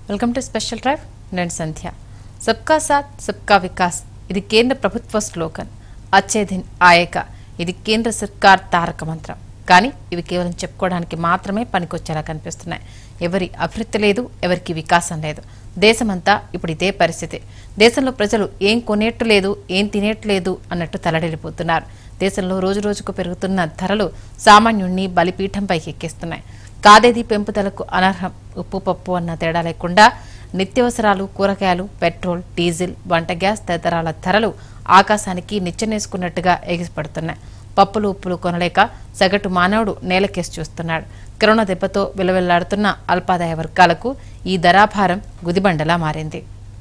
Welcome to special drive. నేను సంధ్య. సబ్కా సాత్ సబ్కా వికాస్ ఇది కేంద్ర ప్రభుత్వ స్లోగన్. అచ్చే దిన్ ఆయేగా ఇది కేంద్ర సర్కార్ తారక మంత్రం. కానీ ఇవి కేవలం చెప్పుకోవడానికి మాత్రమే పనికొచ్చేలా కనిపిస్తున్నాయి. ఎవరి అభివృద్ధి లేదు, ఎవరికి వికాసం లేదు. దేశమంతా ఇప్పుడు ఇదే పరిస్థితి. దేశంలో ప్రజలు ఏం కొనేట్టు లేదు, ఏం తినేట్టు లేదు అన్నట్టు తలడిల్లిపోతున్నారు. దేశంలో రోజురోజుకు పెరుగుతున్న ధరలు సామాన్యుణ్ణి బలిపీఠంపైకి ఎక్కిస్తున్నాయి. కాదేది పెంపుదలకు అనర్హం, ఉప్పు పప్పు అన్న తేడా లేకుండా నిత్యావసరాలు, కూరగాయలు, పెట్రోల్, డీజిల్, వంట గ్యాస్ తదితరాల ధరలు ఆకాశానికి నిచ్చెనేసుకున్నట్టుగా ఎగిసిపడుతున్నాయి. పప్పులు ఉప్పులు కొనలేక సగటు మానవుడు నేలకేసి చూస్తున్నాడు. కరోనా దెబ్బతో విలవిల్లాడుతున్న అల్పాదాయ వర్గాలకు ఈ ధరాభారం గుదిబండలా మారింది.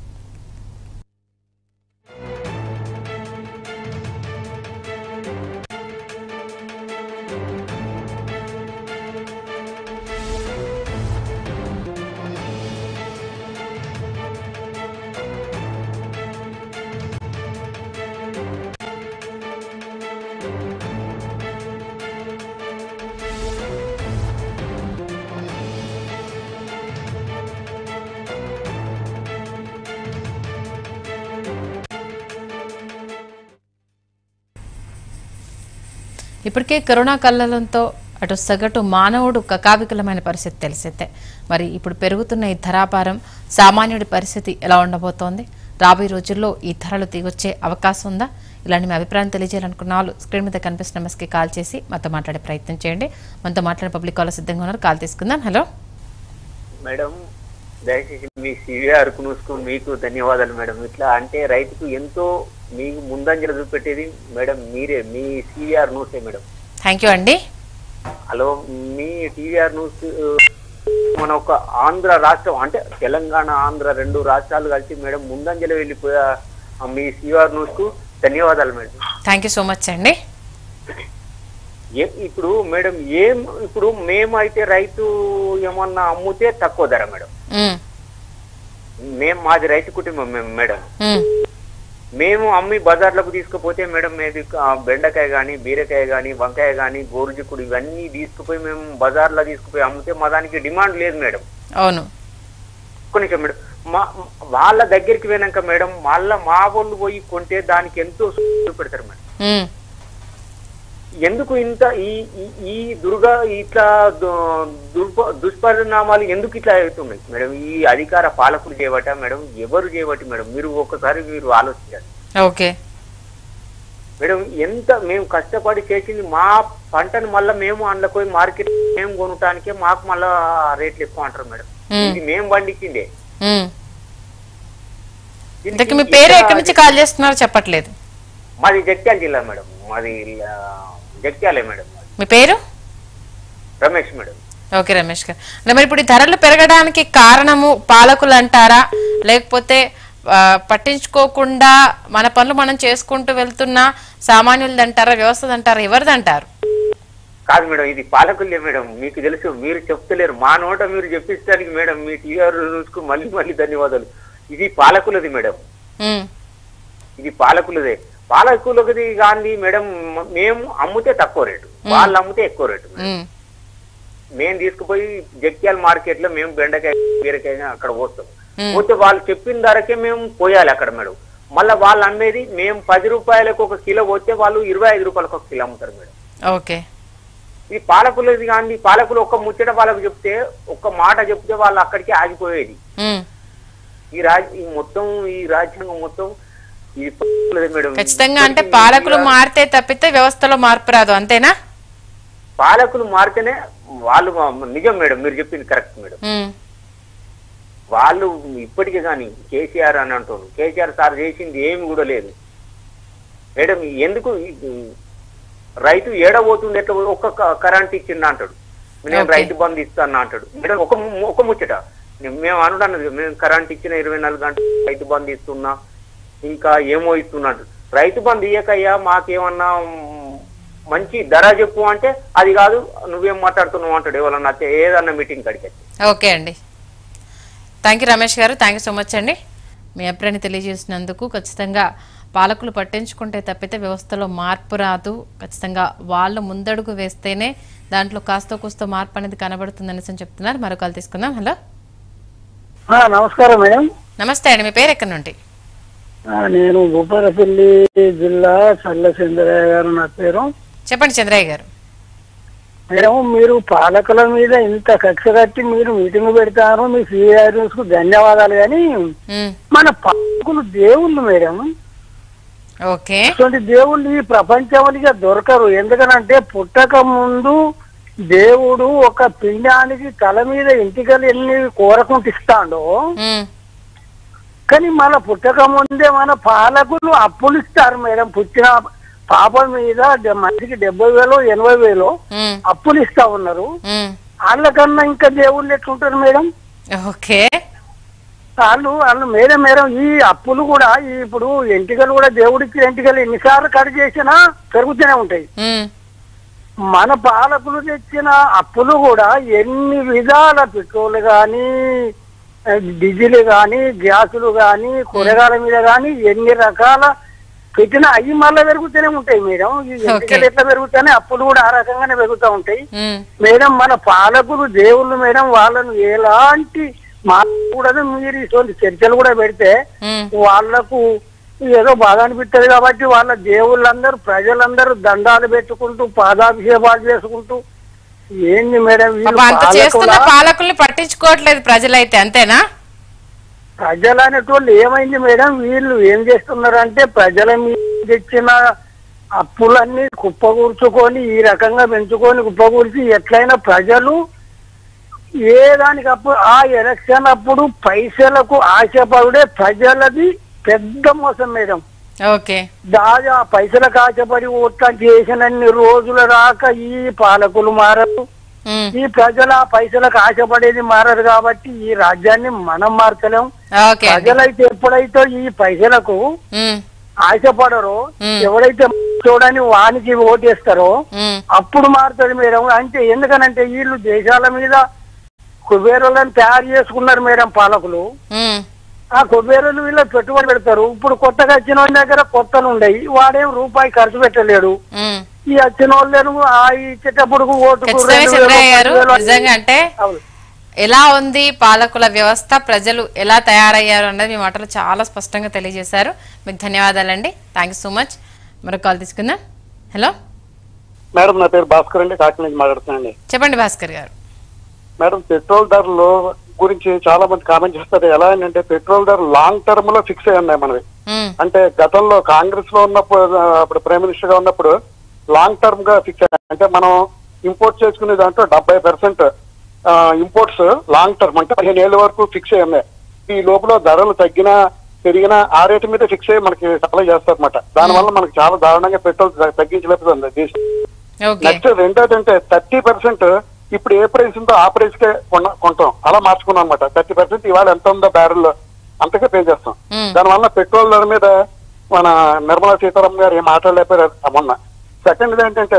ఇప్పటికే కరోనా కల్లలంతో అటు సగటు మానవుడు కకావికలమైన పరిస్థితి తెలిసిందే. మరి ఇప్పుడు పెరుగుతున్న ఈ ధరాభారం సామాన్యుడి పరిస్థితి ఎలా ఉండబోతోంది? రాబోయే రోజుల్లో ఈ ధరలు దిగొచ్చే అవకాశం ఉందా? ఇలాంటి మీ అభిప్రాయం తెలియజేయాలనుకున్న వాళ్ళు స్క్రీన్ మీద కనిపిస్తున్న నెంబర్స్కి కాల్ చేసి మనతో మాట్లాడే ప్రయత్నం చేయండి. మనతో మాట్లాడే పబ్లిక్ కాల్ సిద్ధంగా ఉన్నారు. కాల్ తీసుకుందాం. హలో మేడం, దయచేసి మీ సివిఆర్ కునుసుకు మీకు ధన్యవాదాలు మేడం. ఇట్లా అంటే రైతుకు ఎంతో మీకు ముందంజలు చూపెట్టేది మేడం మీరే, మీ సివిఆర్ న్యూసే మేడం. థ్యాంక్ యూ అండి. హలో, మీ టీవీఆర్ న్యూస్ మన ఒక ఆంధ్ర రాష్ట్రం అంటే తెలంగాణ ఆంధ్ర రెండు రాష్ట్రాలు కలిసి మేడం ముందంజలు వెళ్ళిపోయా మీ సివిఆర్ న్యూస్ కు ధన్యవాదాలు madam. Thank you so much అండి. ఇప్పుడు మేడం ఇప్పుడు మేము అయితే రైతు ఏమన్నా అమ్ముతే తక్కువ ధర మేడం. మాది రైతు కుటుంబం మేడం. మేము అమ్మి బజార్లకు తీసుకుపోతే మేడం మీది బెండకాయ గాని, బీరకాయ గాని, వంకాయ గాని, గోరుచిక్కుడు ఇవన్నీ తీసుకుపోయి మేము బజార్లో తీసుకుపోయి అమ్మితే మా దానికి డిమాండ్ లేదు మేడం. అవును, కొంచెం మేడం వాళ్ళ దగ్గరికి పోయినాక మేడం మళ్ళా మా వాళ్ళు పోయి కొంటే దానికి ఎంతో పెడతారు మేడం. ఎందుకు ఇంత ఈ ఇట్లా దుష్పరిణామాలు ఎందుకు ఇట్లా అవుతున్నాయి మేడం? ఈ అధికార పాలకులు చేయబట్ట మేడం, ఎవరు చేయబట్టి మేడం? మీరు ఒకసారి ఆలోచించాలి. ఓకే మేడం, ఎంత మేము కష్టపడి చేసింది మా పంటను మళ్ళీ మేము అందులో పోయి మార్కెట్ మేము కొనటానికే మాకు మళ్ళా రేట్లు ఎక్కువ అంటారు మేడం. ఇది మేము పండించిందే. మీ పేరు ఎక్కడి నుంచి కాల్ చేస్తున్నారు చెప్పట్లేదు. మాది జగిత్యాల జిల్లా మేడం. మాది జగిత్యాలే మేడం. మీ పేరు? రమేష్ మేడం. ఓకే రమేష్ గారు. అంటే మరి ఇప్పుడు ఈ ధరలు పెరగడానికి కారణము పాలకులు అంటారా, లేకపోతే పట్టించుకోకుండా మన పనులు మనం చేసుకుంటూ వెళ్తున్న సామాన్యులది అంటారా, వ్యవస్థది అంటారా, ఎవరిది అంటారు? కాదు మేడం, ఇది పాలకులే మేడం. మీకు తెలుసు, మీరు చెప్తలేరు, మా నోట మీరు చెప్పిస్తానికి మేడం. మీ టీఆర్ న్యూస్ కు మళ్ళీ మళ్ళీ ధన్యవాదాలు. ఇది పాలకులది మేడం, ఇది పాలకులదే. పాలకులది కానీ మేడం మేము అమ్ముతే తక్కువ రేటు, వాళ్ళు అమ్ముతే ఎక్కువ రేటు. మేము తీసుకుపోయి జగిత్యాల మార్కెట్ లో మేము బెండకాయ, బీరకాయ అక్కడ పోస్తాం. పోతే వాళ్ళు చెప్పిన ధరకే మేము పోయాలి అక్కడ మేడం. మళ్ళీ వాళ్ళు అమ్మేది మేము 10 రూపాయలకు ఒక కిలో పోతే వాళ్ళు 25 రూపాయలకు ఒక కిలో అమ్ముతారు మేడం. ఓకే, ఇది పాలకులది కానీ. పాలకులు ఒక్క ముచ్చట వాళ్ళకు చెప్తే, ఒక్క మాట చెప్తే వాళ్ళు అక్కడికి ఆగిపోయేది. ఈ మొత్తం ఈ రాజ్యాంగం మొత్తం మేడం. ఖచ్చితంగా అంటే పాలకులు మారితే తప్పితే వ్యవస్థలో మార్పు రాదు, అంతేనా? పాలకులు మారితేనే వాళ్ళు నిజం మేడం, మీరు చెప్పింది కరెక్ట్ మేడం. వాళ్ళు ఇప్పటికే కానీ కేసీఆర్ అని అంటారు, కేసీఆర్ సార్ చేసింది ఏమి కూడా లేదు మేడం. ఎందుకు రైతు ఏడబోతుంది? ఎట్లా ఒక్క కరెంట్ ఇచ్చింది అంటాడు, నేను రైతు బంధు ఇస్తాను అంటాడు మేడం. ఒక ముచ్చట మేము అనుకున్నది, మేము కరెంట్ ఇచ్చిన 24 గంటలు రైతు బంధు ఇస్తున్నా, ఇంకా ఏమో ఇస్తున్నాడు. రైతు బంధు ఇయ్యకయ్యా మాకేమన్నా మంచి ధర చెప్పు అంటే అది కాదు, నువ్వేం మాట్లాడుతున్నావు అంటాడు ఎవరన్నా ఏదన్నా మీటింగ్ కడికి. ఓకే అండి, థ్యాంక్ యూ రమేష్ గారు. థ్యాంక్ యూ సో మచ్ అండి. మీ అభిప్రాయాన్ని తెలియజేసినందుకు. ఖచ్చితంగా పాలకులు పట్టించుకుంటే తప్పితే వ్యవస్థలో మార్పు రాదు. ఖచ్చితంగా వాళ్ళు ముందడుగు వేస్తేనే దాంట్లో కాస్త కూస్తో మార్పు అనేది కనబడుతుందనేసి చెప్తున్నారు. మరో కాల్ తీసుకుందాం. హలో. నమస్కారం మేడం. నమస్తే అండి, మీ పేరు ఎక్కడి నుండి? నేను భూపాలపల్లి జిల్లా చల్లచంద్రయ్య గారు నా పేరు. చెప్పండి చంద్రయ్య గారు. మేడం, మీరు పాలకుల మీద ఇంత కక్ష కట్టి మీరు మీటింగ్ పెడతారు, మీ సీఆర్ఎస్ కు ధన్యవాదాలు. కానీ మన పాలకులు దేవుళ్ళు మేడం. ఓకే, అటువంటి దేవుళ్ళు ఈ ప్రపంచంలో దొరకరు. ఎందుకనంటే పుట్టక ముందు దేవుడు ఒక పిండానికి తల మీద ఇంటికలు ఎన్ని కోరకుంటూ ఇస్తాడో, కానీ మన పుట్టక ముందే మన పాలకులు అప్పులు ఇస్తారు మేడం. పుట్టిన పాప మీద మనిషికి 70,000 80,000 అప్పులు ఇస్తా ఉన్నారు. వాళ్ళకన్నా ఇంకా దేవుళ్ళు ఎట్లుంటారు మేడం? ఓకే, వాళ్ళు మేడం ఈ అప్పులు కూడా ఇప్పుడు ఎంటికలు కూడా దేవుడికి ఎంటికలు ఎన్నిసార్లు కట్ చేసినా పెరుగుతూనే ఉంటాయి. మన పాలకులు తెచ్చిన అప్పులు కూడా ఎన్ని విధాల పెట్రోల్ గాని డీజిల్ గాని గ్యాసులు గాని కూరగాయల మీద గాని ఎన్ని రకాల పెట్టినా అవి మళ్ళీ పెరుగుతూనే ఉంటాయి మేడం. ఈ ఎంటికలు ఎట్లా పెరుగుతాయి, అప్పులు కూడా ఆ రకంగానే పెరుగుతూ ఉంటాయి మేడం. మన పాలకులు దేవుళ్ళు మేడం. వాళ్ళను ఎలాంటి మాట్లాడదు. మీరు ఇటువంటి చర్చలు కూడా పెడితే వాళ్లకు ఏదో బాధ అనిపిస్తుంది. కాబట్టి వాళ్ళ దేవుళ్ళందరూ ప్రజలందరూ దండాలు పెట్టుకుంటూ పాదాభిషేకాలు చేసుకుంటూ ఏంది మేడం పాలకుల్ని పట్టించుకోవట్లేదు ప్రజలైతే, అంతేనా? ప్రజలు అనేటోళ్ళు ఏమైంది మేడం, వీళ్ళు ఏం చేస్తున్నారంటే ప్రజల మీద తెచ్చిన అప్పులన్నీ కుప్పకూర్చుకొని ఈ రకంగా పెంచుకొని కుప్పకూర్చి ఎట్లయినా ప్రజలు ఏ దానికి అప్పుడు ఆ ఎలక్షన్ అప్పుడు పైసలకు ఆశపడే ప్రజలది పెద్ద మోసం మేడం. ఓకే, దాదా పైసలకు ఆశపడి ఓట్ల చేసినన్ని రోజుల దాకా ఈ పాలకులు మారరు, ఈ ప్రజల పైసలకు ఆశపడేది మారరు. కాబట్టి ఈ రాజ్యాన్ని మనం మార్చలేం. ప్రజలైతే ఎప్పుడైతే ఈ పైసలకు ఆశపడరో, ఎవరైతే చూడని వానికి ఓటేస్తారో అప్పుడు మారుతుంది మేడం. అంటే ఎందుకనంటే వీళ్ళు దేశాల మీద కుబేరులను తయారు చేసుకున్నారు మేడం పాలకులు. ఆ కుబేరులు వీళ్ళు పెట్టుబడి పెడతారు. ఇప్పుడు కొత్తగా వచ్చిన వాళ్ళ దగ్గర కొత్తలు ఉండయి, వాడేం రూపాయి ఖర్చు పెట్టలేడు. ఈ వచ్చిన వాళ్ళు ఇచ్చేటప్పుడు నిజంగా అంటే ఎలా ఉంది పాలకుల వ్యవస్థ, ప్రజలు ఎలా తయారయ్యారు అన్నది మీ మాటలు చాలా స్పష్టంగా తెలియజేశారు. మీకు ధన్యవాదాలండి. Thank you so much. మరొక కాల్ తీసుకుందాం. హలో మేడం, నా పేరు భాస్కర్ అండి, కాకినాడ నుంచి మాట్లాడుతున్నాండి. చెప్పండి భాస్కర్ గారు. మేడం, పెట్రోల్ ధరలు గురించి చాలా మంది కామెంట్ చేస్తారు. ఎలా అంటే పెట్రోల్ ధర లాంగ్ టర్మ్ లో ఫిక్స్ అయ్యి ఉన్నాయి మనవి. అంటే గతంలో కాంగ్రెస్ లో ఉన్నప్పుడు, అప్పుడు ప్రైమ్ మినిస్టర్ గా ఉన్నప్పుడు లాంగ్ టర్మ్ గా ఫిక్స్ అయ్యాయి. అంటే మనం ఇంపోర్ట్ చేసుకునే దాంట్లో 70% ఇంపోర్ట్స్ లాంగ్ టర్మ్ అంటే 15 ఏళ్ళ వరకు ఫిక్స్ అయ్యి ఉన్నాయి. ఈ లోపల ధరలు తగ్గినా పెరిగినా ఆ రేటు మీద ఫిక్స్ అయ్యి మనకి సప్లై చేస్తారు అనమాట. దానివల్ల మనకి చాలా దారుణంగా పెట్రోల్ తగ్గించలేకపోతుంది దేశం. నెక్స్ట్ రెండోది అంటే 30% ఇప్పుడు ఏ ప్రైస్ ఉందో ఆ ప్రైస్ కే కొంటాం, అలా మార్చుకున్నాం అనమాట. 30% ఇవాళ ఎంత ఉందో బ్యారెల్ అంతకే పే చేస్తాం. దానివల్ల పెట్రోల్ ధర మీద మన నిర్మలా సీతారామన్ గారు ఏం మాట్లాడలేకపోయారు మొన్న. సెకండ్ ఏంటంటే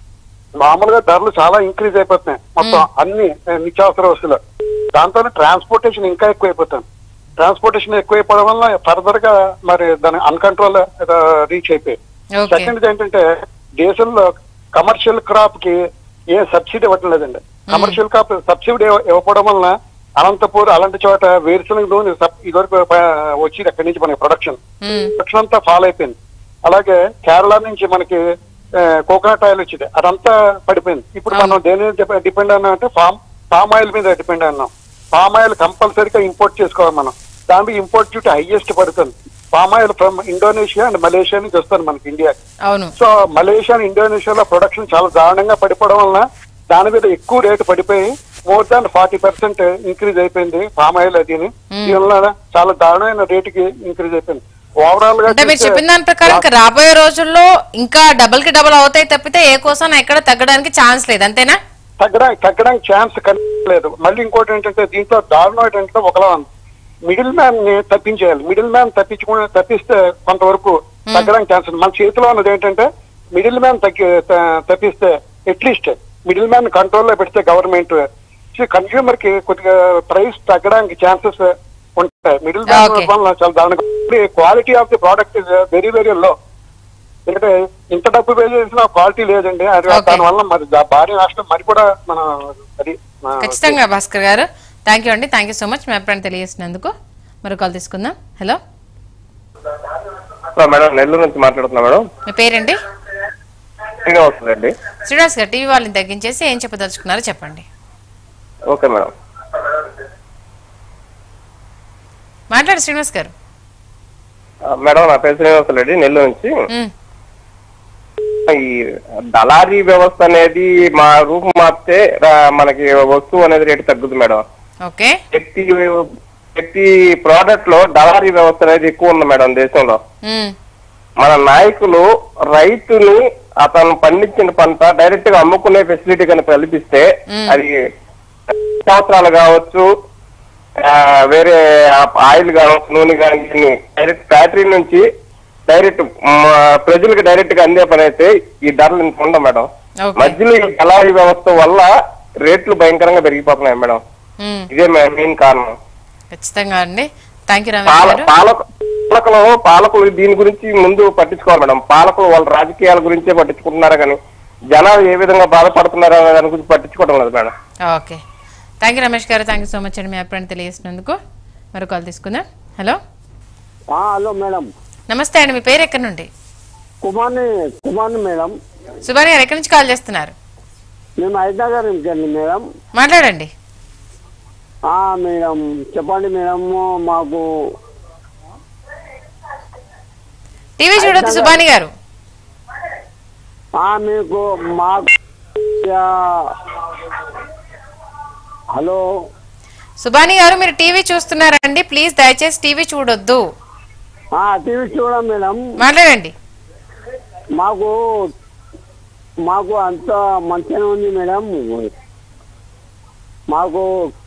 మామూలుగా ధరలు చాలా ఇంక్రీజ్ అయిపోతున్నాయి మొత్తం అన్ని నిత్యావసర వస్తువులు. దాంతో ట్రాన్స్పోర్టేషన్ ఇంకా ఎక్కువైపోతుంది. ట్రాన్స్పోర్టేషన్ ఎక్కువైపోవడం వల్ల ఫర్దర్ గా మరి దాని అన్కంట్రోల్ రీచ్ అయిపోయి. సెకండ్ ఏంటంటే దేశంలో కమర్షియల్ క్రాప్ కి ఏ సబ్సిడీ ఇవ్వటం లేదండి. కమర్షియల్ క్రాప్ సబ్సిడీ ఇవ్వకపోవడం వలన అనంతపూర్ అలాంటి చోట వేరుశనగ నూనె ఇదివరకు వచ్చి అక్కడి నుంచి మనకి ప్రొడక్షన్ అంతా ఫాల్ అయిపోయింది. అలాగే కేరళ నుంచి మనకి కోకోనట్ ఆయిల్ వచ్చింది, అదంతా పడిపోయింది. ఇప్పుడు మనం దేని మీద డిపెండ్ అన్నా అంటే పామ్ ఆయిల్ మీద డిపెండ్ అన్నాం. పామ్ ఆయిల్ కంపల్సరీగా ఇంపోర్ట్ చేసుకోవాలి మనం. దానికి ఇంపోర్ట్ డ్యూటీ హైయెస్ట్ పడుతుంది. Palm oil from Indonesia and Malaysia నుంచి వస్తుంది మనకి ఇండియాకి. సో మలేషియా అండ్ ఇండోనేషియాలో ప్రొడక్షన్ చాలా దారుణంగా పడిపోవడం వలన దాని మీద ఎక్కువ రేటు పడిపోయి మోర్ దాన్ 40% ఇంక్రీజ్ అయిపోయింది పామ్ ఆయిల్. అదిని దీనివల్ల చాలా దారుణమైన రేటుకి ఇంక్రీజ్ అయిపోయింది. ఓవరాల్ గా మీరు చెప్పిన దాని ప్రకారం రాబోయే రోజుల్లో ఇంకా డబుల్ కి డబుల్ అవుతాయి తప్పితే ఏ కోసం ఎక్కడ తగ్గడానికి ఛాన్స్ లేదు, అంతేనా? తగ్గడానికి ఛాన్స్ కనిపించలేదు. మళ్ళీ ఇంకోటి ఏంటంటే దీంట్లో దారుణం ఏంటంటే ఒకలా మిడిల్ మ్యాన్ ని తప్పించేయాలి. మిడిల్ మ్యాన్ తప్పిస్తే కొంతవరకు తగ్గడానికి ఛాన్స్ ఉంది. మన చేతిలో ఉన్నది ఏంటంటే మిడిల్ మ్యాన్ తప్పిస్తే అట్లీస్ట్ మిడిల్ మ్యాన్ కంట్రోల్లో పెడితే గవర్నమెంట్ కన్స్యూమర్ కి కొద్దిగా ప్రైస్ తగ్గడానికి ఛాన్సెస్ ఉంటాయి. మిడిల్ మ్యాన్ వల్ల చాలా దారుణంగా quality of the product is very very low. ఎందుకంటే ఇంత డబ్బు పే చేసిన క్వాలిటీ లేదండి. దానివల్ల మరి భారీ నష్టం మరి కూడా మన అది ఖచ్చితంగా భాస్కర్ గారు థ్యాంక్ యూ అండి, థ్యాంక్ యూ సో మచ్ మీ అభిప్రాయం తెలియజేసినందుకు. మరో కాల్ తీసుకుందాం. హలో మేడం, నెల్లూరు నుంచి మాట్లాడుతున్నా మేడం. మీ పేరండి? శ్రీనివాసులండి. శ్రీనివాస్ గారు, టీవీ వాళ్ళని తగ్గించేసి ఏం చెప్పదలుచుకున్నారో చెప్పండి. Okay madam. మాట్లాడు శ్రీనివాస్ గారు. మేడం, నా పేరు శ్రీనివాసులండి, నెల్లూరు నుంచి. ఈ దళారీ వ్యవస్థ అనేది మా రూపు మార్చితే మనకి వస్తువు అనేది రేటు తగ్గుతుంది మేడం. ఓకే. ప్రతి ప్రోడక్ట్ లో దళారీ వ్యవస్థ అనేది ఎక్కువ ఉంది మేడం దేశంలో. మన నాయకులు రైతుని అతను పండించిన పంట డైరెక్ట్ గా అమ్ముకునే ఫెసిలిటీ కనుక కల్పిస్తే అది సంవత్సరాలు కావచ్చు, వేరే ఆయిల్ కావచ్చు, నూనె కానీ డైరెక్ట్ ఫ్యాక్టరీ నుంచి డైరెక్ట్ ప్రజలకు డైరెక్ట్ గా అందే పని అయితే ఈ ధరలు ఇంత ఉండవు మేడం. మధ్యలో ఈ దళారీ వ్యవస్థ వల్ల రేట్లు భయంకరంగా పెరిగిపోతున్నాయి మేడం. ఇదే మెయిన్ కారణం. ఖచ్చితంగా అండి, థ్యాంక్ యూ రమేష్ గారు. పాలకులు దీని గురించి ముందు పట్టించుకోవాలి మేడం. పాలకులు వాళ్ళ రాజకీయాల గురించే పట్టించుకుంటున్నారు కానీ జనాలు ఏ విధంగా బాధపడుతున్నారు అనే దాని గురించి పట్టించుకోవడం లేదు madam. Okay, thank you Ramesh గారు, థ్యాంక్ యూ సో మచ్ అండి మీ అభిప్రాయం తెలియజేసినందుకు. మరో కాల్ తీసుకుందాం. Hello hello madam. నమస్తే అండి, మీ పేరు ఎక్కడి నుండి? కుమార్ని మేడం. సుభాని గారు, ఎక్కడి నుంచి కాల్ చేస్తున్నారు? మేము హైదరాబాద్ నుంచి అండి మేడం. మాట్లాడండి మేడం. చెప్పండి మేడం. మాకు టీవీ చూడొద్దు సుభాని గారు. మీకు మాకు హలో సుభాని గారు, మీరు టీవీ చూస్తున్నారండి, ప్లీజ్ దయచేసి టీవీ చూడొద్దు. టీవీ చూడం మేడం. మాట్లాడండి. మాకు అంత మంచిగా ఉంది మేడం. మాకు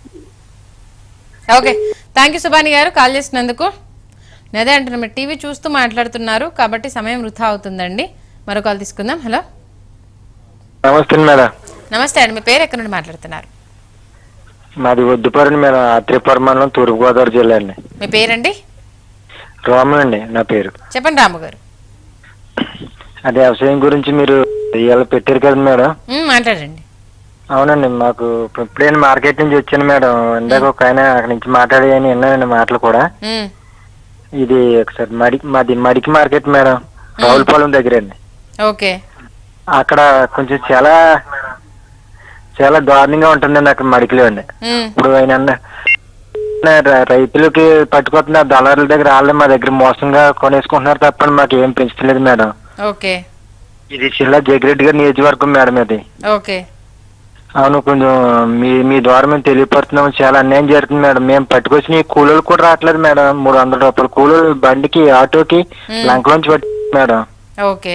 ఓకే, థ్యాంక్ యూ సుభాని గారు కాల్ చేసినందుకు. అదే అంటున్నా, మీరు టీవీ చూస్తూ మాట్లాడుతున్నారు కాబట్టి సమయం వృధా అవుతుందండి. మరో కాల్ తీసుకుందాం. హలో నమస్తే మేడం. నమస్తే అండి, మీ పేరు ఎక్కడి నుండి మాట్లాడుతున్నారు? మాది వద్దుపరండి మేడం, ఆత్రేయపురం మండలం, తూర్పుగోదావరి జిల్లా అండి. మీ పేరండి? రాము అండి నా పేరు. చెప్పండి రాము గారు. అదే వ్యవసాయం గురించి మీరు ఇవాళ పెట్టారు కదా మేడం. మాట్లాడండి. అవునండి, మాకు ఇప్పుడైనా మార్కెట్ నుంచి వచ్చాను మేడం. ఇందాక ఒక ఆయన అక్కడి నుంచి మాట్లాడాయని విన్నానండి మాటలు కూడా. ఇది ఒకసారి మాది మడికి మార్కెట్ మేడం, రావులపాలెం దగ్గర అండి. ఓకే. అక్కడ కొంచెం చాలా చాలా దారుణంగా ఉంటుందండి అక్కడ మడికిలో అండి. ఇప్పుడు ఆయన రైతులకి పట్టుకొస్తున్న దళారుల దగ్గర వాళ్ళు మా దగ్గర మోసంగా కొనేసుకుంటున్నారు తప్పని మాకు ఏం పెంచలేదు మేడం. ఓకే. ఇది జిల్లా జగిరెడ్డి గారి నియోజకవర్గం మేడం ఇది. ఓకే. అవును, కొంచెం మీ ద్వారా మేము తెలియపడుతున్నాం. చాలా అన్యాయం జరుగుతుంది మేడం. మేము పట్టుకొచ్చిన కూలీలు కూడా రావట్లేదు మేడం. 300 రూపాయలు కూలీలు బండికి ఆటోకి లంకలోంచి పట్టి మేడం. ఓకే.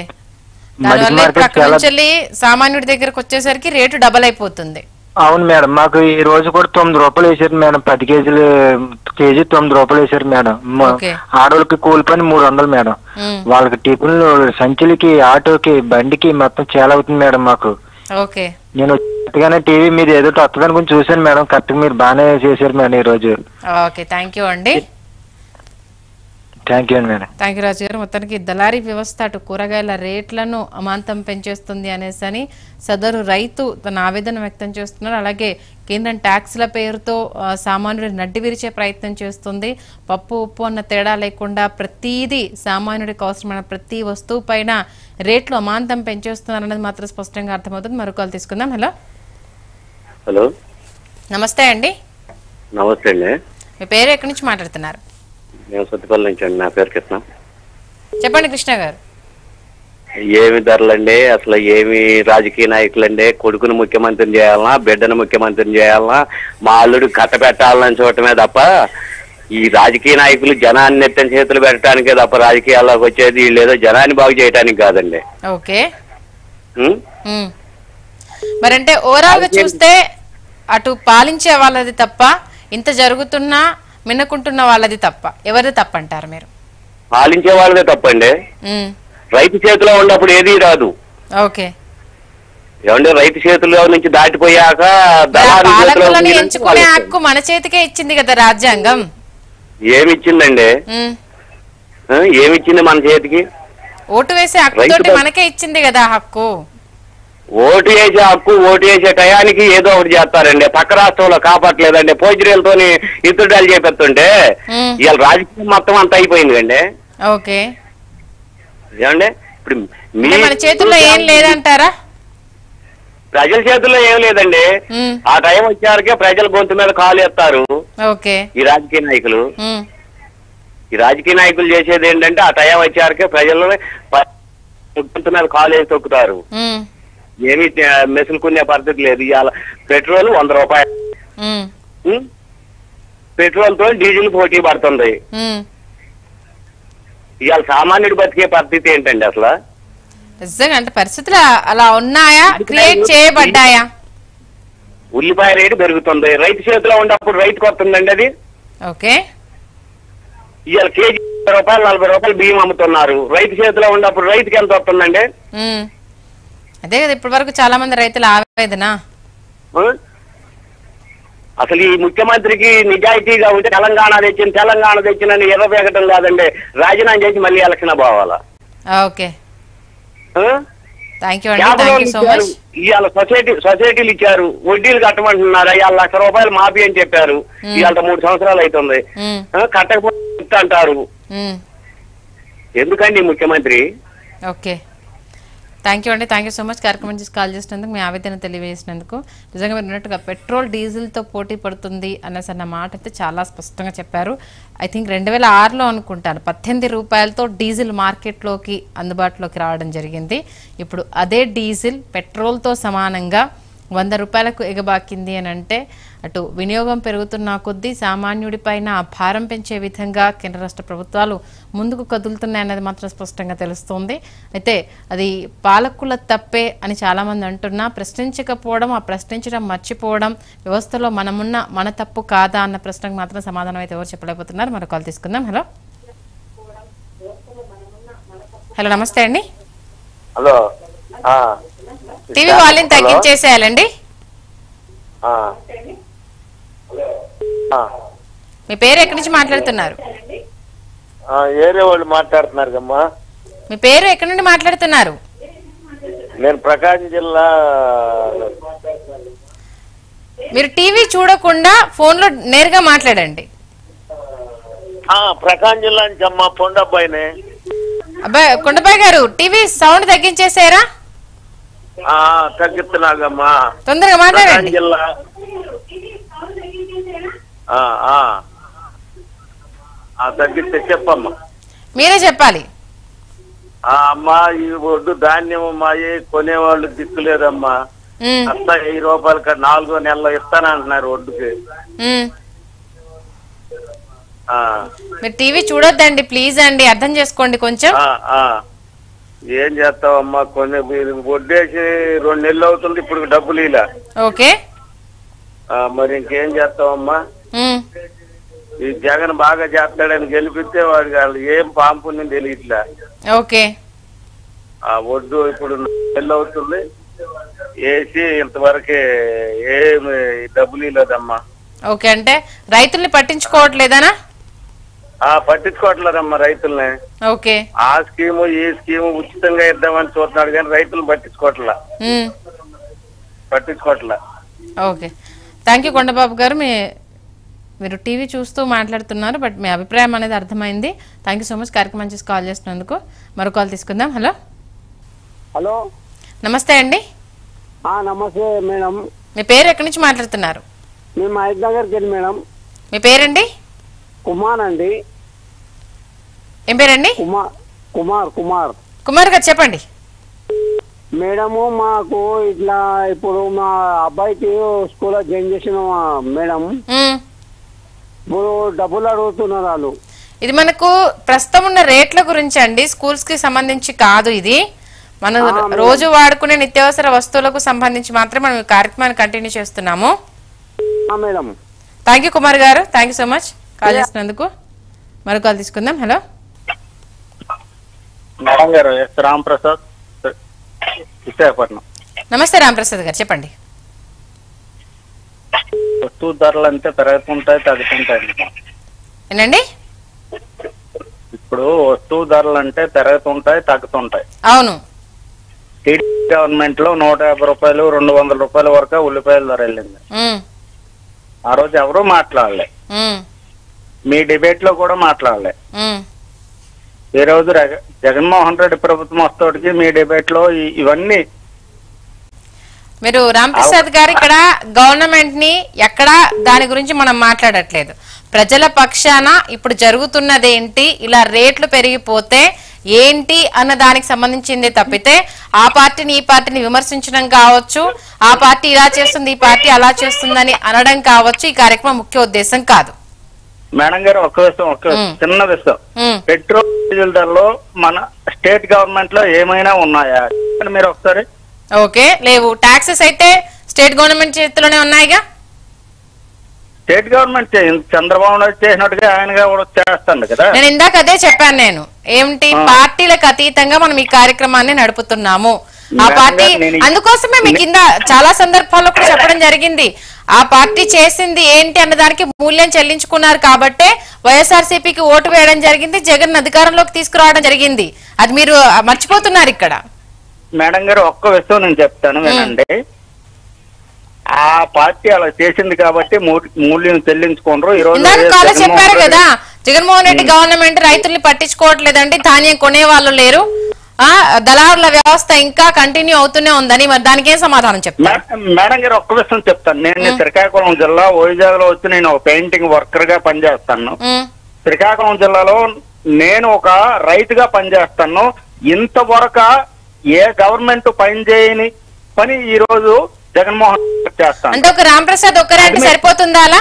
సామాన్యుడి దగ్గరకు వచ్చేసరికి రేటు డబల్ అయిపోతుంది. అవును మేడం, మాకు ఈ రోజు కూడా 9 రూపాయలు వేసారు మేడం. 10 కేజీలు కేజీ 9 రూపాయలు వేసారు మేడం. ఆడోళ్ళకి కూలి పని 300 మేడం. వాళ్ళకి టిఫిన్లు సంచులకి ఆటోకి బండికి మొత్తం చాలా అవుతుంది మేడం మాకు. ఓకే. నేను కరెక్ట్గానే టీవీ మీద ఏదో వస్తుందని కొంచెం చూసాను మేడం. కరెక్ట్ మీరు బాగానే చేశారు మేడం ఈ రోజు. ఓకే, థ్యాంక్ యూ అండి. థ్యాంక్ యూ అండి మేడం. థ్యాంక్ యూ రాజు గారు. మొత్తానికి దళారీ వ్యవస్థ అటు కూరగాయల రేట్లను అమాంతం పెంచేస్తుంది అనేసి సదరు రైతు తన ఆవేదన వ్యక్తం చేస్తున్నారు. అలాగే కేంద్రం ట్యాక్స్ల పేరుతో సామాన్యుడి నడ్డి విరిచే ప్రయత్నం చేస్తుంది. పప్పు ఉప్పు అన్న తేడా లేకుండా ప్రతిదీ సామాన్యుడికి అవసరమైన ప్రతి వస్తువు పైన రేట్లు అమాంతం పెంచేస్తున్నారు అనేది మాత్రం స్పష్టంగా అర్థమవుతుంది. మరో కాల్ తీసుకుందాం. హలో హలో నమస్తే అండి. నమస్తే అండి. మీ పేరు ఎక్కడి నుంచి మాట్లాడుతున్నారు? నేను సత్తుపల్లి నుంచి అండి. నా పేరు కృష్ణ. చెప్పండి కృష్ణ గారు. ఏమి ధరలండి, అసలు ఏమి రాజకీయ నాయకులండి. కొడుకును ముఖ్యమంత్రిని చేయాలన్నా, బిడ్డను ముఖ్యమంత్రిని చేయాలన్నా, మా అల్లుడు కట్ట పెట్టాలని చూడటమే తప్ప ఈ రాజకీయ నాయకులు జనాన్ని నెత్తిన చేతులు పెట్టడానికే తప్ప రాజకీయాల్లోకి వచ్చేది వీళ్ళు ఏదో జనాన్ని బాగు చేయడానికి కాదండి. ఓకే. మరంటే ఓవరాల్ గా చూస్తే అటు పాలించే వాళ్ళది తప్ప, ఇంత జరుగుతున్నా మిన్నకుంటున్న వాళ్ళది తప్ప, ఎవరిది తప్పంటారు మీరు? పాలించే వాళ్ళదే తప్పండి. రైతు చేతిలో ఉన్నప్పుడు ఏది రాదు. ఓకే. ఏమంటే రైతు చేతుల్లో నుంచి దాటిపోయాక పాలకులను ఎంచుకునే హక్కు మన చేతికే ఇచ్చింది కదా రాజ్యాంగం. ఏమిచ్చిందండి? ఏమిచ్చింది మన చేతికి? ఓటు వేసే హక్కు తోటి మనకే ఇచ్చింది కదా హక్కు. ఓటు వేసే హక్కు, ఓటు వేసే టయానికి ఏదో ఒకటి చేస్తారండి. పక్క రాష్ట్రంలో కాపాడలేదండి, పోజిరియలతోని ఇతరుడాలు చేపెడుతుంటే ఇవాళ రాజకీయం మొత్తం అంతా అయిపోయింది అండి. ఓకే, ఏమండి ఇప్పుడు మన చేతుల్లో ఏం లేదంటారా? ప్రజల చేతుల్లో ఏం లేదండి. ఆ టైం వచ్చేవరకే ప్రజల గొంతు మీద కాలు ఎత్తారు ఈ రాజకీయ నాయకులు. ఈ రాజకీయ నాయకులు చేసేది ఏంటంటే ఆ టైం వచ్చేవరకే ప్రజలు గొంతు మీద కాలు వేసి తొక్కుతారు. ఏమి మెసులుకునే పరిస్థితి లేదు. ఇవాళ పెట్రోల్ 100 రూపాయలు, పెట్రోల్ తో డీజిల్ పోటీ పడుతుంది. ఇవాళ సామాన్యుడు బతికే పరిస్థితి ఏంటండి అసలు? నిజంగా అంటే పరిస్థితులు అలా ఉన్నాయా, క్రియేట్ చేయబడ్డాయా? ఉల్లిపాయ రేటు పెరుగుతుంది, రైతు చేతిలో ఉన్నప్పుడు రైతుకు వస్తుందండి అది. ఓకే, ఇవాళ కేజీ 30 రూపాయలు 40 రూపాయలు బియ్యం అమ్ముతున్నారు, రైతు చేతిలో ఉన్నప్పుడు రైతుకి ఎంత వస్తుందండి? అదే కదా ఇప్పటి వరకు చాలా మంది రైతుల ఆవేదన. అసలు ఈ ముఖ్యమంత్రికి నిజాయితీగా ఉంటే తెలంగాణ తెచ్చిన ఎర్రబేగటం కాదండి, రాజీనామా చేసి మళ్ళీ ఎలక్షన్ పోవాలా. ఓకే, థ్యాంక్ యూ అండి, థ్యాంక్ యూ సో మచ్. ఇవాళ సొసైటీలు ఇచ్చారు, వడ్డీలు కట్టమంటున్నారు. ఇవాళ 1,00,000 రూపాయలు మాఫీ అని చెప్పారు, ఇవాళ 3 సంవత్సరాలు అవుతుంది. కట్టకపోతే అంటారు. ఎందుకండి ముఖ్యమంత్రి? ఓకే, థ్యాంక్ యూ అండి, థ్యాంక్ యూ సో మచ్. కార్యక్రమం చేసి కాల్ చేసినందుకు, మీ ఆవేదన తెలియజేసినందుకు. నిజంగా మీరు ఉన్నట్టుగా పెట్రోల్ డీజిల్తో పోటీ పడుతుంది అన్న మాట అయితే చాలా స్పష్టంగా చెప్పారు. ఐ థింక్ 2006లో అనుకుంటాను 18 రూపాయలతో డీజిల్ మార్కెట్లోకి అందుబాటులోకి రావడం జరిగింది. ఇప్పుడు అదే డీజిల్ పెట్రోల్తో సమానంగా 100 రూపాయలకు ఎగబాకింది అని అంటే అటు వినియోగం పెరుగుతున్న కొద్దీ సామాన్యుడిపైన భారం పెంచే విధంగా కేంద్ర రాష్ట్ర ప్రభుత్వాలు ముందుకు కదులుతున్నాయన్నది మాత్రం స్పష్టంగా తెలుస్తోంది. అయితే అది పాలకుల తప్పే అని చాలామంది అంటున్నా, ప్రశ్నించకపోవడం, ఆ ప్రశ్నించడం మర్చిపోవడం, వ్యవస్థలో మన తప్పు కాదా అన్న ప్రశ్నకు మాత్రం సమాధానం అయితే ఎవరు చెప్పలేకపోతున్నారు. మరో కాల్ తీసుకుందాం. హలో హలో నమస్తే అండి. హలో, టీవీ వాల్యూమ్ తగ్గించేసేయాలండి. మీ పేరు ఎక్కడి నుంచి మాట్లాడుతున్నారు? ఏరే వాళ్ళు మాట్లాడుతున్నారు కమ్మా. మీ పేరు ఎక్కడి నుండి మాట్లాడుతున్నారు? నేను ప్రకాశం జిల్లా. మీరు టీవీ చూడకుండా ఫోన్ లో నేరుగా మాట్లాడండి. ప్రకాశం జిల్లా నుంచి అమ్మా, పొండబ్బాయినే. అబ్బాయి కొండబాయ్ గారు, టీవీ సౌండ్ తగ్గించేసారా? తగ్గిస్తున్నాగమ్మా, తొందరగా మాట్లాడండి. జిల్లా తగ్గిస్తే చెప్పమ్మా. మీరే చెప్పాలి. అమ్మా, ఈ ఒడ్డు ధాన్యం అమ్మాయి కొనేవాళ్ళు దిక్కులేదమ్మా. అత్త 1000 రూపాయలు 4 నెలలు ఇస్తానంటున్నారు ఒడ్డుకి. మీరు టీవీ చూడొద్దండి ప్లీజ్ అండి, అర్థం చేసుకోండి కొంచెం. ఏం చేస్తావమ్మా, కొన్ని వడ్డేసి 2 నెలలు అవుతుంది, ఇప్పుడు డబ్బులు ఇలా. ఓకే, మరి ఇంకేం చేస్తావమ్మా? ఈ జగన్ బాగా చేస్తాడని గెలిపిస్తే వాడికి ఏం పాంపుని తెలియట్లా. ఓకే, ఒడ్డు ఇప్పుడు 2 నెలలు అవుతుంది వేసి ఇంతవరకే ఏమి డబ్బులు లేదమ్మా. ఓకే, అంటే రైతుల్ని పట్టించుకోవట్లేదనా? పట్టించుకోవట్లేదమ్మా రైతుల్ని. ఓకే, ఆ స్కీము ఈ స్కీము ఉచితంగా ఇద్దామని చూస్తున్నాడు కానీ రైతులు పట్టించుకోవట్లా. ఓకే, థ్యాంక్ యూ కొండబాబు గారు. మీరు టీవీ చూస్తూ మాట్లాడుతున్నారు, బట్ మీ అభిప్రాయం అనేది అర్థమైంది. థ్యాంక్ యూ సో మచ్ కార్యక్రమం చేసి కాల్ చేసినందుకు. మరో కాల్ తీసుకుందాం. హలో హలో నమస్తే అండి. నమస్తే మేడం. మీ పేరు ఎక్కడి నుంచి మాట్లాడుతున్నారు? మేము హైదరాబాద్కి వెళ్ళి మేడం. మీ పేరండి? కుమార్ అండి. ఏం పేరండి? కుమార్ గారు చెప్పండి. మేడము, మాకు ఇట్లా ఇప్పుడు మా అబ్బాయికి స్కూల్లో జాయిన్ చేసిన మేడం, ఇప్పుడు డబ్బులు అడుగుతున్నారు వాళ్ళు. ఇది మనకు ప్రస్తుతం ఉన్న రేట్ల గురించి అండి, స్కూల్స్ కి సంబంధించి కాదు. ఇది మనం రోజు వాడుకునే నిత్యావసర వస్తువులకు సంబంధించి మాత్రమే మనం ఈ కార్యక్రమాన్ని కంటిన్యూ చేస్తున్నాము. మేడం, థ్యాంక్ యూ కుమార్ గారు, thank you so much call చేసినందుకు. మరో కాల్ తీసుకుందాం. హలో మేడం గారు, రాంప్రసాద్, విశాఖపట్నం. నమస్తే రాంప్రసాద్ గారు, చెప్పండి. వస్తువు ధరలు అంతే పెరుగుతుంటాయి తగ్గుతుంటాయి. ఏంటండి? ఇప్పుడు వస్తువు ధరలు అంటే పెరుగుతుంటాయి తగ్గుతుంటాయి. అవును. టీడీపీ గవర్నమెంట్ లో 150 రూపాయలు 200 రూపాయల వరకు ఉల్లిపాయల ధర వెళ్ళింది. ఆ రోజు ఎవరూ మాట్లాడలే, మీ డిబేట్ లో కూడా మాట్లాడలే. ఈ రోజు జగన్మోహన్ రెడ్డి ప్రభుత్వం వస్తోటికి మీ డిబేట్ లో ఇవన్నీ మీరు రాంప్రసాద్ గారు ఇక్కడ గవర్నమెంట్ ని ఎక్కడా దాని గురించి మనం మాట్లాడట్లేదు. ప్రజల పక్షాన ఇప్పుడు జరుగుతున్నది ఏంటి, ఇలా రేట్లు పెరిగిపోతే ఏంటి అన్న దానికి సంబంధించింది తప్పితే ఆ పార్టీని ఈ పార్టీని విమర్శించడం కావచ్చు, ఆ పార్టీ ఇలా చేస్తుంది ఈ పార్టీ అలా చేస్తుందని అనడం కావచ్చు ఈ కార్యక్రమం ముఖ్య ఉద్దేశం కాదు. మేడం గారు ఒక చిన్న విషయం, పెట్రోల్ డీజిల్ ధరలో మన స్టేట్ గవర్నమెంట్ లో ఏమైనా ఉన్నాయా మీరు ఒకసారి? ఓకే, లేవు. టాక్సెస్ అయితే స్టేట్ గవర్నమెంట్ చేతిలోనే ఉన్నాయిగా. స్టేట్ గవర్నమెంట్ చంద్రబాబు నాయుడు చేసినట్టుగా ఆయనగా కూడా చేస్తాడు కదా. నేను ఇందాక అదే చెప్పాను. నేను ఏమిటి, పార్టీలకు అతీతంగా మనం ఈ కార్యక్రమాన్ని నడుపుతున్నాము. ఆ పార్టీ అందుకోసమే మీ కింద చాలా సందర్భాల్లో కూడా చెప్పడం జరిగింది. ఆ పార్టీ చేసింది ఏంటి అన్నదానికి మూల్యం చెల్లించుకున్నారు కాబట్టే వైఎస్ఆర్సీపీకి ఓటు వేయడం జరిగింది, జగన్ అధికారంలోకి తీసుకురావడం జరిగింది. అది మీరు మర్చిపోతున్నారు ఇక్కడ. మేడం గారు ఒక్క విషయం నేను చెప్తాను వినండి. ఆ పార్టీ అలా చేసింది కాబట్టి మూల్యం చెల్లించుకోండ్రు. ఈ రోజు చెప్పారు కదా, జగన్మోహన్ రెడ్డి గవర్నమెంట్ రైతుల్ని పట్టించుకోవట్లేదండి, ధాన్యం కొనే వాళ్ళు లేరు, దళారుల వ్యవస్థ ఇంకా కంటిన్యూ అవుతూనే ఉందని. మరి దానికి ఏం సమాధానం చెప్తారు? మేడం గారు ఒక్క విషయం చెప్తాను. నేను శ్రీకాకుళం జిల్లా వైజాగ్ లో వచ్చి నేను ఒక పెయింటింగ్ వర్కర్ గా పనిచేస్తాను. శ్రీకాకుళం జిల్లాలో నేను ఒక రైతుగా పనిచేస్తాను. ఇంతవరకు ఏ గవర్నమెంట్ పని చేయని పని ఈ రోజు జగన్మోహన్ చేస్తాను. అంటే ఒక రాంప్రసాద్ ఒక్కరే అంటే సరిపోతుందా? అలా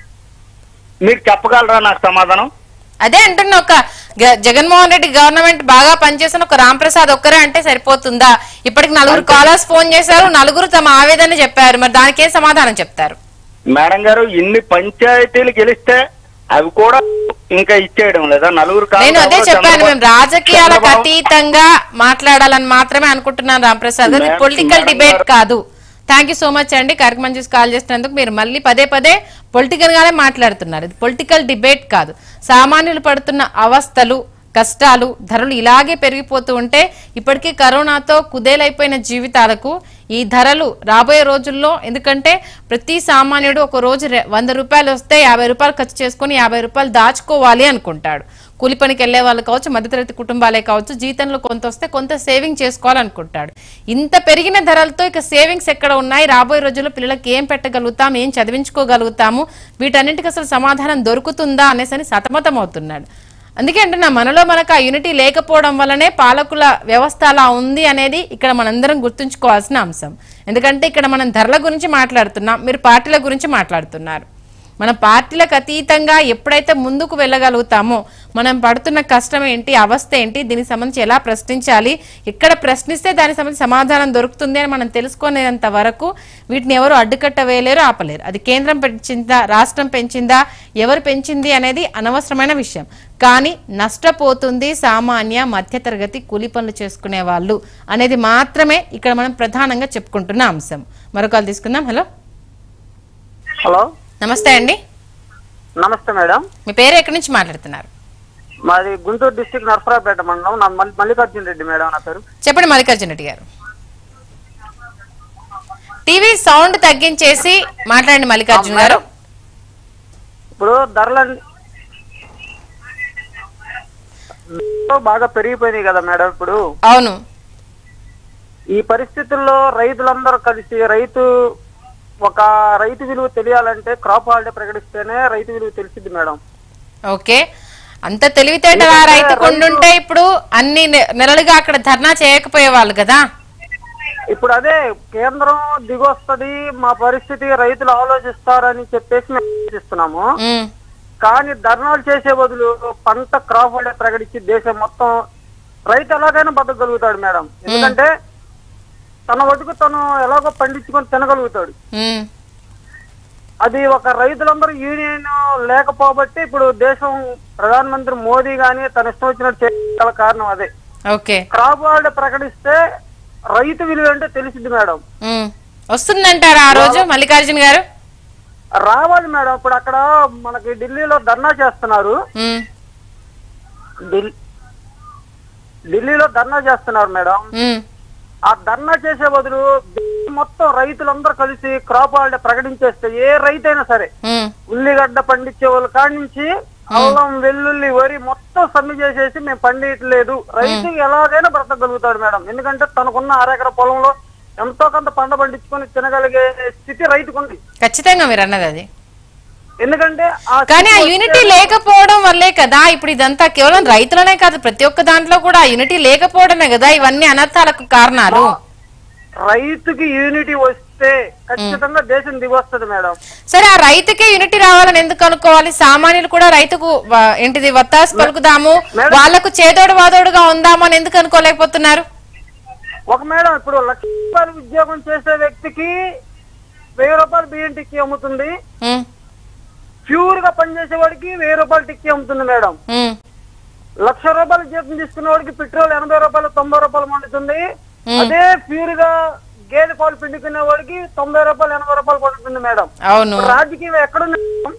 మీరు చెప్పగలరా నాకు సమాధానం? అదే అంటున్నా, ఒక జగన్మోహన్ రెడ్డి గవర్నమెంట్ బాగా పనిచేసిన ఒక రాంప్రసాద్ ఒక్కరే అంటే సరిపోతుందా? ఇప్పటికి 4 కాలర్స్ ఫోన్ చేశారు, 4 తమ ఆవేదన చెప్పారు. మరి దానికే సమాధానం చెప్తారు? మేడం గారు ఇన్ని పంచాయతీలు గెలిస్తే అవి కూడా ఇంకా ఇచ్చేయడం లేదా? 4 నేను అదే చెప్పాను, మేము రాజకీయాలకు అతీతంగా మాట్లాడాలని మాత్రమే అనుకుంటున్నాను రాంప్రసాద్. అది పొలిటికల్ డిబేట్ కాదు. థ్యాంక్ యూ సో మచ్ అండి, కార్యక్రమం చూసి కాల్ చేసినందుకు. మీరు మళ్ళీ పదే పొలిటికల్ గానే మాట్లాడుతున్నారు. ఇది పొలిటికల్ డిబేట్ కాదు. సామాన్యులు పడుతున్న అవస్థలు, కష్టాలు, ధరలు ఇలాగే పెరిగిపోతూ ఉంటే ఇప్పటికే కరోనాతో కుదేలైపోయిన జీవితాలకు ఈ ధరలు రాబోయే రోజుల్లో, ఎందుకంటే ప్రతి సామాన్యుడు ఒక రోజు 100 రూపాయలు వస్తే 50 రూపాయలు ఖర్చు చేసుకుని 50 రూపాయలు దాచుకోవాలి అనుకుంటాడు. కూలి పనికి వెళ్లే వాళ్ళు కావచ్చు, మధ్యతరగతి కుటుంబాలే కావచ్చు, జీతంలో కొంత వస్తే కొంత సేవింగ్ చేసుకోవాలనుకుంటాడు. ఇంత పెరిగిన ధరలతో ఇక సేవింగ్స్ ఎక్కడ ఉన్నాయి? రాబోయే రోజుల్లో పిల్లలకి ఏం పెట్టగలుగుతాం, ఏం చదివించుకోగలుగుతాము, వీటన్నింటికి అసలు సమాధానం దొరుకుతుందా అనేసి సతమతం అవుతున్నాడు. అందుకే అంటున్నా, మనలో మనకు ఆ యూనిటీ లేకపోవడం వల్లనే పాలకుల వ్యవస్థ అలా ఉంది అనేది ఇక్కడ మనందరం గుర్తుంచుకోవాల్సిన అంశం. ఎందుకంటే ఇక్కడ మనం ధరల గురించి మాట్లాడుతున్నాం, మీరు పార్టీల గురించి మాట్లాడుతున్నారు. మన పార్టీలకు అతీతంగా ఎప్పుడైతే ముందుకు వెళ్ళగలుగుతామో, మనం పడుతున్న కష్టం ఏంటి, అవస్థ ఏంటి, దీనికి సంబంధించి ఎలా ప్రశ్నించాలి, ఎక్కడ ప్రశ్నిస్తే దానికి సంబంధించి సమాధానం దొరుకుతుంది అని మనం తెలుసుకునేంత వరకు వీటిని ఎవరు అడ్డుకట్ట వేయలేరు, ఆపలేరు. అది కేంద్రం పెంచిందా, రాష్ట్రం పెంచిందా, ఎవరు పెంచింది అనేది అనవసరమైన విషయం. కానీ నష్టపోతుంది సామాన్య మధ్యతరగతి కూలి పనులు చేసుకునే వాళ్ళు అనేది మాత్రమే ఇక్కడ మనం ప్రధానంగా చెప్పుకుంటున్న అంశం. మరొకరు తీసుకుందాం. హలో హలో నమస్తే అండి. నమస్తే మేడం. మీ పేరు ఎక్కడి నుంచి మాట్లాడుతున్నారు? మాది గుంటూరు డిస్ట్రిక్ట్ నర్సరావుపేట మండలం. నా మల్లికార్జున రెడ్డి మేడం నా పేరు. చెప్పండి మల్లికార్జున రెడ్డి గారు. టీవీ సౌండ్ తగ్గించేసి మాట్లాడండి మల్లికార్జున గారు. ఇప్పుడు ధరలన్నీ బాగా పెరిగిపోయినాయి కదా మేడం. ఇప్పుడు అవును, ఈ పరిస్థితుల్లో రైతులందరూ కలిసి ఒక రైతు విలువ తెలియాలంటే క్రాప్ హాలిడే ప్రకటిస్తేనే రైతు విలువ తెలిసింది మేడం. ఓకే, అంత తెలివితేట రైతుకు ఉండుంటే ఇప్పుడు అన్ని నెలలుగా అక్కడ ధర్నా చేయకపోయేవాళ్ళు కదా. ఇప్పుడు అదే కేంద్రం దిగొస్తుంది, మా పరిస్థితి రైతులు ఆలోచిస్తారని చెప్పేసి మేము ఆలోచిస్తున్నాము. కానీ ధర్నాలు చేసే బదులు పంట క్రాప్ హాలిడే ప్రకటించి దేశం మొత్తం రైతు ఎలాగైనా బతకగలుగుతాడు మేడం. ఎందుకంటే తన వటుకు తను ఎలాగో పండించుకొని తినగలుగుతాడు. అది ఒక రైతులందరూ యూనియన్ లేకపోబట్టి ఇప్పుడు దేశం ప్రధానమంత్రి మోదీ గాని తన ఇష్టం వచ్చినట్టు చేయగల కారణం అదే. క్రాప్ హాలిడే ప్రకటిస్తే రైతు విలువ అంటే తెలిసింది మేడం. వస్తుందంటారా ఆ రోజు మల్లికార్జున గారు? రావాలి మేడం. ఇప్పుడు అక్కడ మనకి ఢిల్లీలో ధర్నా చేస్తున్నారు. ఢిల్లీలో ధర్నా చేస్తున్నారు మేడం. ఆ ధర్నా చేసే బదులు మొత్తం రైతులందరూ కలిసి క్రాప్ హాలిడే ప్రకటించేస్తే ఏ రైతైనా సరే ఉల్లిగడ్డ పండించే వాళ్ళు కాడి నుంచి అల్లం వెల్లుల్లి వరి మొత్తం సమ్మె చేసేసి మేము పండియట్లేదు, రైతు ఎలాగైనా బ్రతకగలుగుతాడు మేడం. ఎందుకంటే తనకున్న అరెకర పొలంలో ఎంతో కొంత పంట పండించుకొని తినగలిగే స్థితి రైతుకుంది. ఖచ్చితంగా మీరు అన్నది అది. ఎందుకంటే కానీ ఆ యూనిటీ లేకపోవడం వల్లే కదా ఇప్పుడు ఇదంతా. కేవలం రైతులనే కాదు, ప్రతి ఒక్క దాంట్లో కూడా యూనిటీ లేకపోవడమే కదా ఇవన్నీ అనర్థాలకు కారణాలు. రైతుకి యూనిటీ వస్తే ఖచ్చితంగా దేశం దిగొస్తుంది మేడం. సరే, ఆ రైతుకే యూనిటీ రావాలని ఎందుకు అనుకోవాలి? సామాన్యులు కూడా రైతుకు ఏంటిది వత్తాసు పలుకుదాము, వాళ్లకు చేదోడు వాదోడుగా ఉందాము అని ఎందుకు అనుకోలేకపోతున్నారు? ఒక మేడం ఇప్పుడు 1,00,000 రూపాయలు ఉద్యోగం చేసే వ్యక్తికి 1000 రూపాయలు బియ్యం టిక్కీ అమ్ముతుంది, ప్యూర్ గా పనిచేసే వాడికి 1000 రూపాయలు టిక్కీ అమ్ముతుంది మేడం. 1,00,000 రూపాయలు జీతం తీసుకున్న వాడికి పెట్రోల్ 80 రూపాయలు 90 రూపాయలు మండుతుంది. అదే ప్యూర్ గా గేదె పాలు పిండుకునే వాడికి 90 రూపాయలు 80 రూపాయలు పడుతుంది మేడం. రాజకీయం ఎక్కడున్నా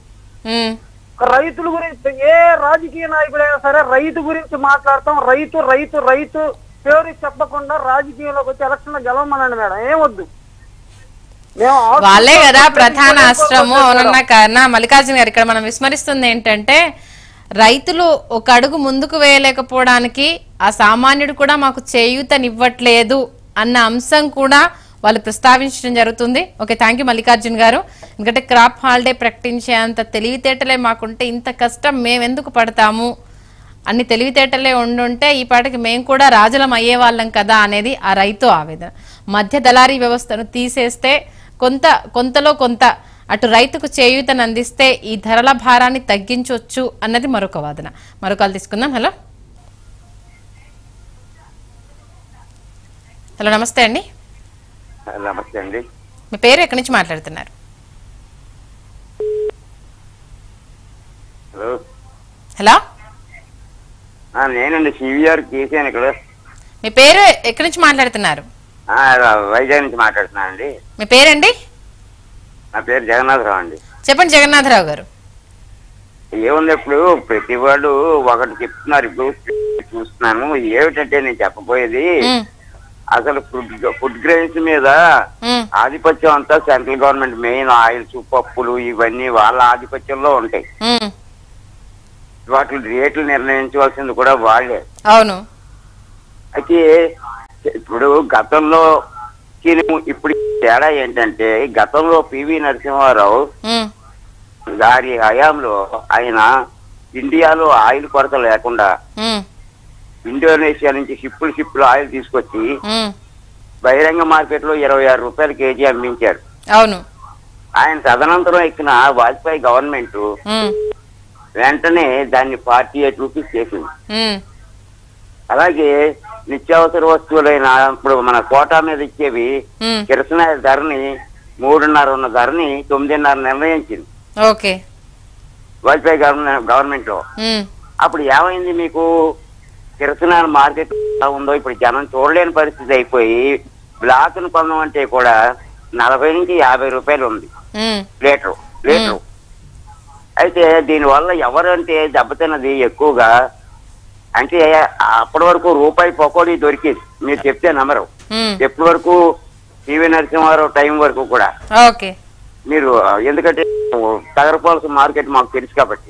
రైతుల గురించి ఏ రాజకీయ నాయకుడైనా సరే రైతు గురించి మాట్లాడతాం. రైతు రైతు రైతు పేరు చెప్పకుండా రాజకీయంలోకి వచ్చి ఎలక్షన్ లో గెలవమనండి మేడం, ఏమొద్దు. వాళ్ళే కదా ప్రధాన అస్త్రము. అవునన్నా కారణ మల్లికార్జున గారు, ఇక్కడ మనం విస్మరిస్తుంది ఏంటంటే రైతులు ఒక అడుగు ముందుకు వేయలేకపోవడానికి ఆ సామాన్యుడు కూడా మాకు చేయూతనివ్వట్లేదు అన్న అంశం కూడా వాళ్ళు ప్రస్తావించడం జరుగుతుంది. ఓకే, థ్యాంక్ యూ మల్లికార్జున గారు. ఎందుకంటే క్రాప్ హాలిడే ప్రకటించే అంత తెలివితేటలే మాకుంటే ఇంత కష్టం మేమెందుకు పడతాము, అన్ని తెలివితేటలే ఉండుంటే ఈ పాటికి మేము కూడా రాజులం అయ్యే వాళ్ళం కదా అనేది ఆ రైతు ఆవేదన. మధ్య దళారీ వ్యవస్థను తీసేస్తే కొంతలో కొంత అటు రైతుకు చేయూతను అందిస్తే ఈ ధరల భారాన్ని తగ్గించవచ్చు అన్నది మరొక వాదన. మరొకరు తీసుకుందాం. హలో హలో నమస్తే అండి. నమస్తే అండి. మీ పేరు ఎక్కడి నుంచి మాట్లాడుతున్నారు? హలో హలో నేనండి సివిఆర్ కేసీఆర్. ఇక్కడ మీ పేరు ఎక్కడి నుంచి మాట్లాడుతున్నారు? వైజాగ్ నుంచి మాట్లాడుతున్నాను అండి. మీ పేరండి? నా పేరు జగన్నాథరావు అండి. చెప్పండి జగన్నాథరావు గారు. ఏముంది, ఇప్పుడు ప్రతి వాళ్ళు ఒకటి చెప్తున్నారు. ఇప్పుడు చూస్తున్నాను ఏమిటంటే నేను చెప్పబోయేది అసలు ఫుడ్ గ్రెయిన్స్ మీద ఆధిపత్యం అంతా సెంట్రల్ గవర్నమెంట్. మెయిన్ ఆయిల్స్ పప్పులు ఇవన్నీ వాళ్ళ ఆధిపత్యంలో ఉంటాయి. వాటి రేట్లు నిర్ణయించవలసింది కూడా వాళ్ళే. అవును. అయితే ఇప్పుడు గతంలో ఇప్పుడు తేడా ఏంటంటే గతంలో పివి నరసింహారావు గారి హయాంలో ఆయన ఇండియాలో ఆయిల్ కొరత లేకుండా ఇండోనేషియా నుంచి షిప్పులు ఆయిల్ తీసుకొచ్చి బహిరంగ మార్కెట్ లో 26 రూపాయలు కేజీ అమ్మించాడు. అవును. ఆయన తదనంతరం ఎక్కిన వాజ్పేయి గవర్నమెంట్ వెంటనే దాన్ని 48 రూపీస్ చేసింది. అలాగే నిత్యావసర వస్తువులైన ఇప్పుడు మన కోటా మీద ఇచ్చేవి కిరసనాయిల ధరని 3.5 ఉన్న ధరని 9.5 నిర్ణయించింది వాజ్పేయి గవర్నమెంట్ లో. అప్పుడు ఏమైంది, మీకు కిరసనాయిల మార్కెట్ ఉందో ఇప్పుడు జనం చూడలేని పరిస్థితి అయిపోయి బ్లాక్ ను పొందమంటే కూడా 40 నుంచి 50 రూపాయలు ఉంది లీటరు. అయితే దీనివల్ల ఎవరంటే దెబ్బతిన్నది ఎక్కువగా అంటే అప్పటి వరకు రూపాయి పకోడీ దొరికేది, మీరు చెప్తే నమ్మరు. ఎప్పటి వరకు పివి నరసింహారావు టైం వరకు కూడా మీరు, ఎందుకంటే తగరపాల్సిన మార్కెట్ మాకు తెలుసు కాబట్టి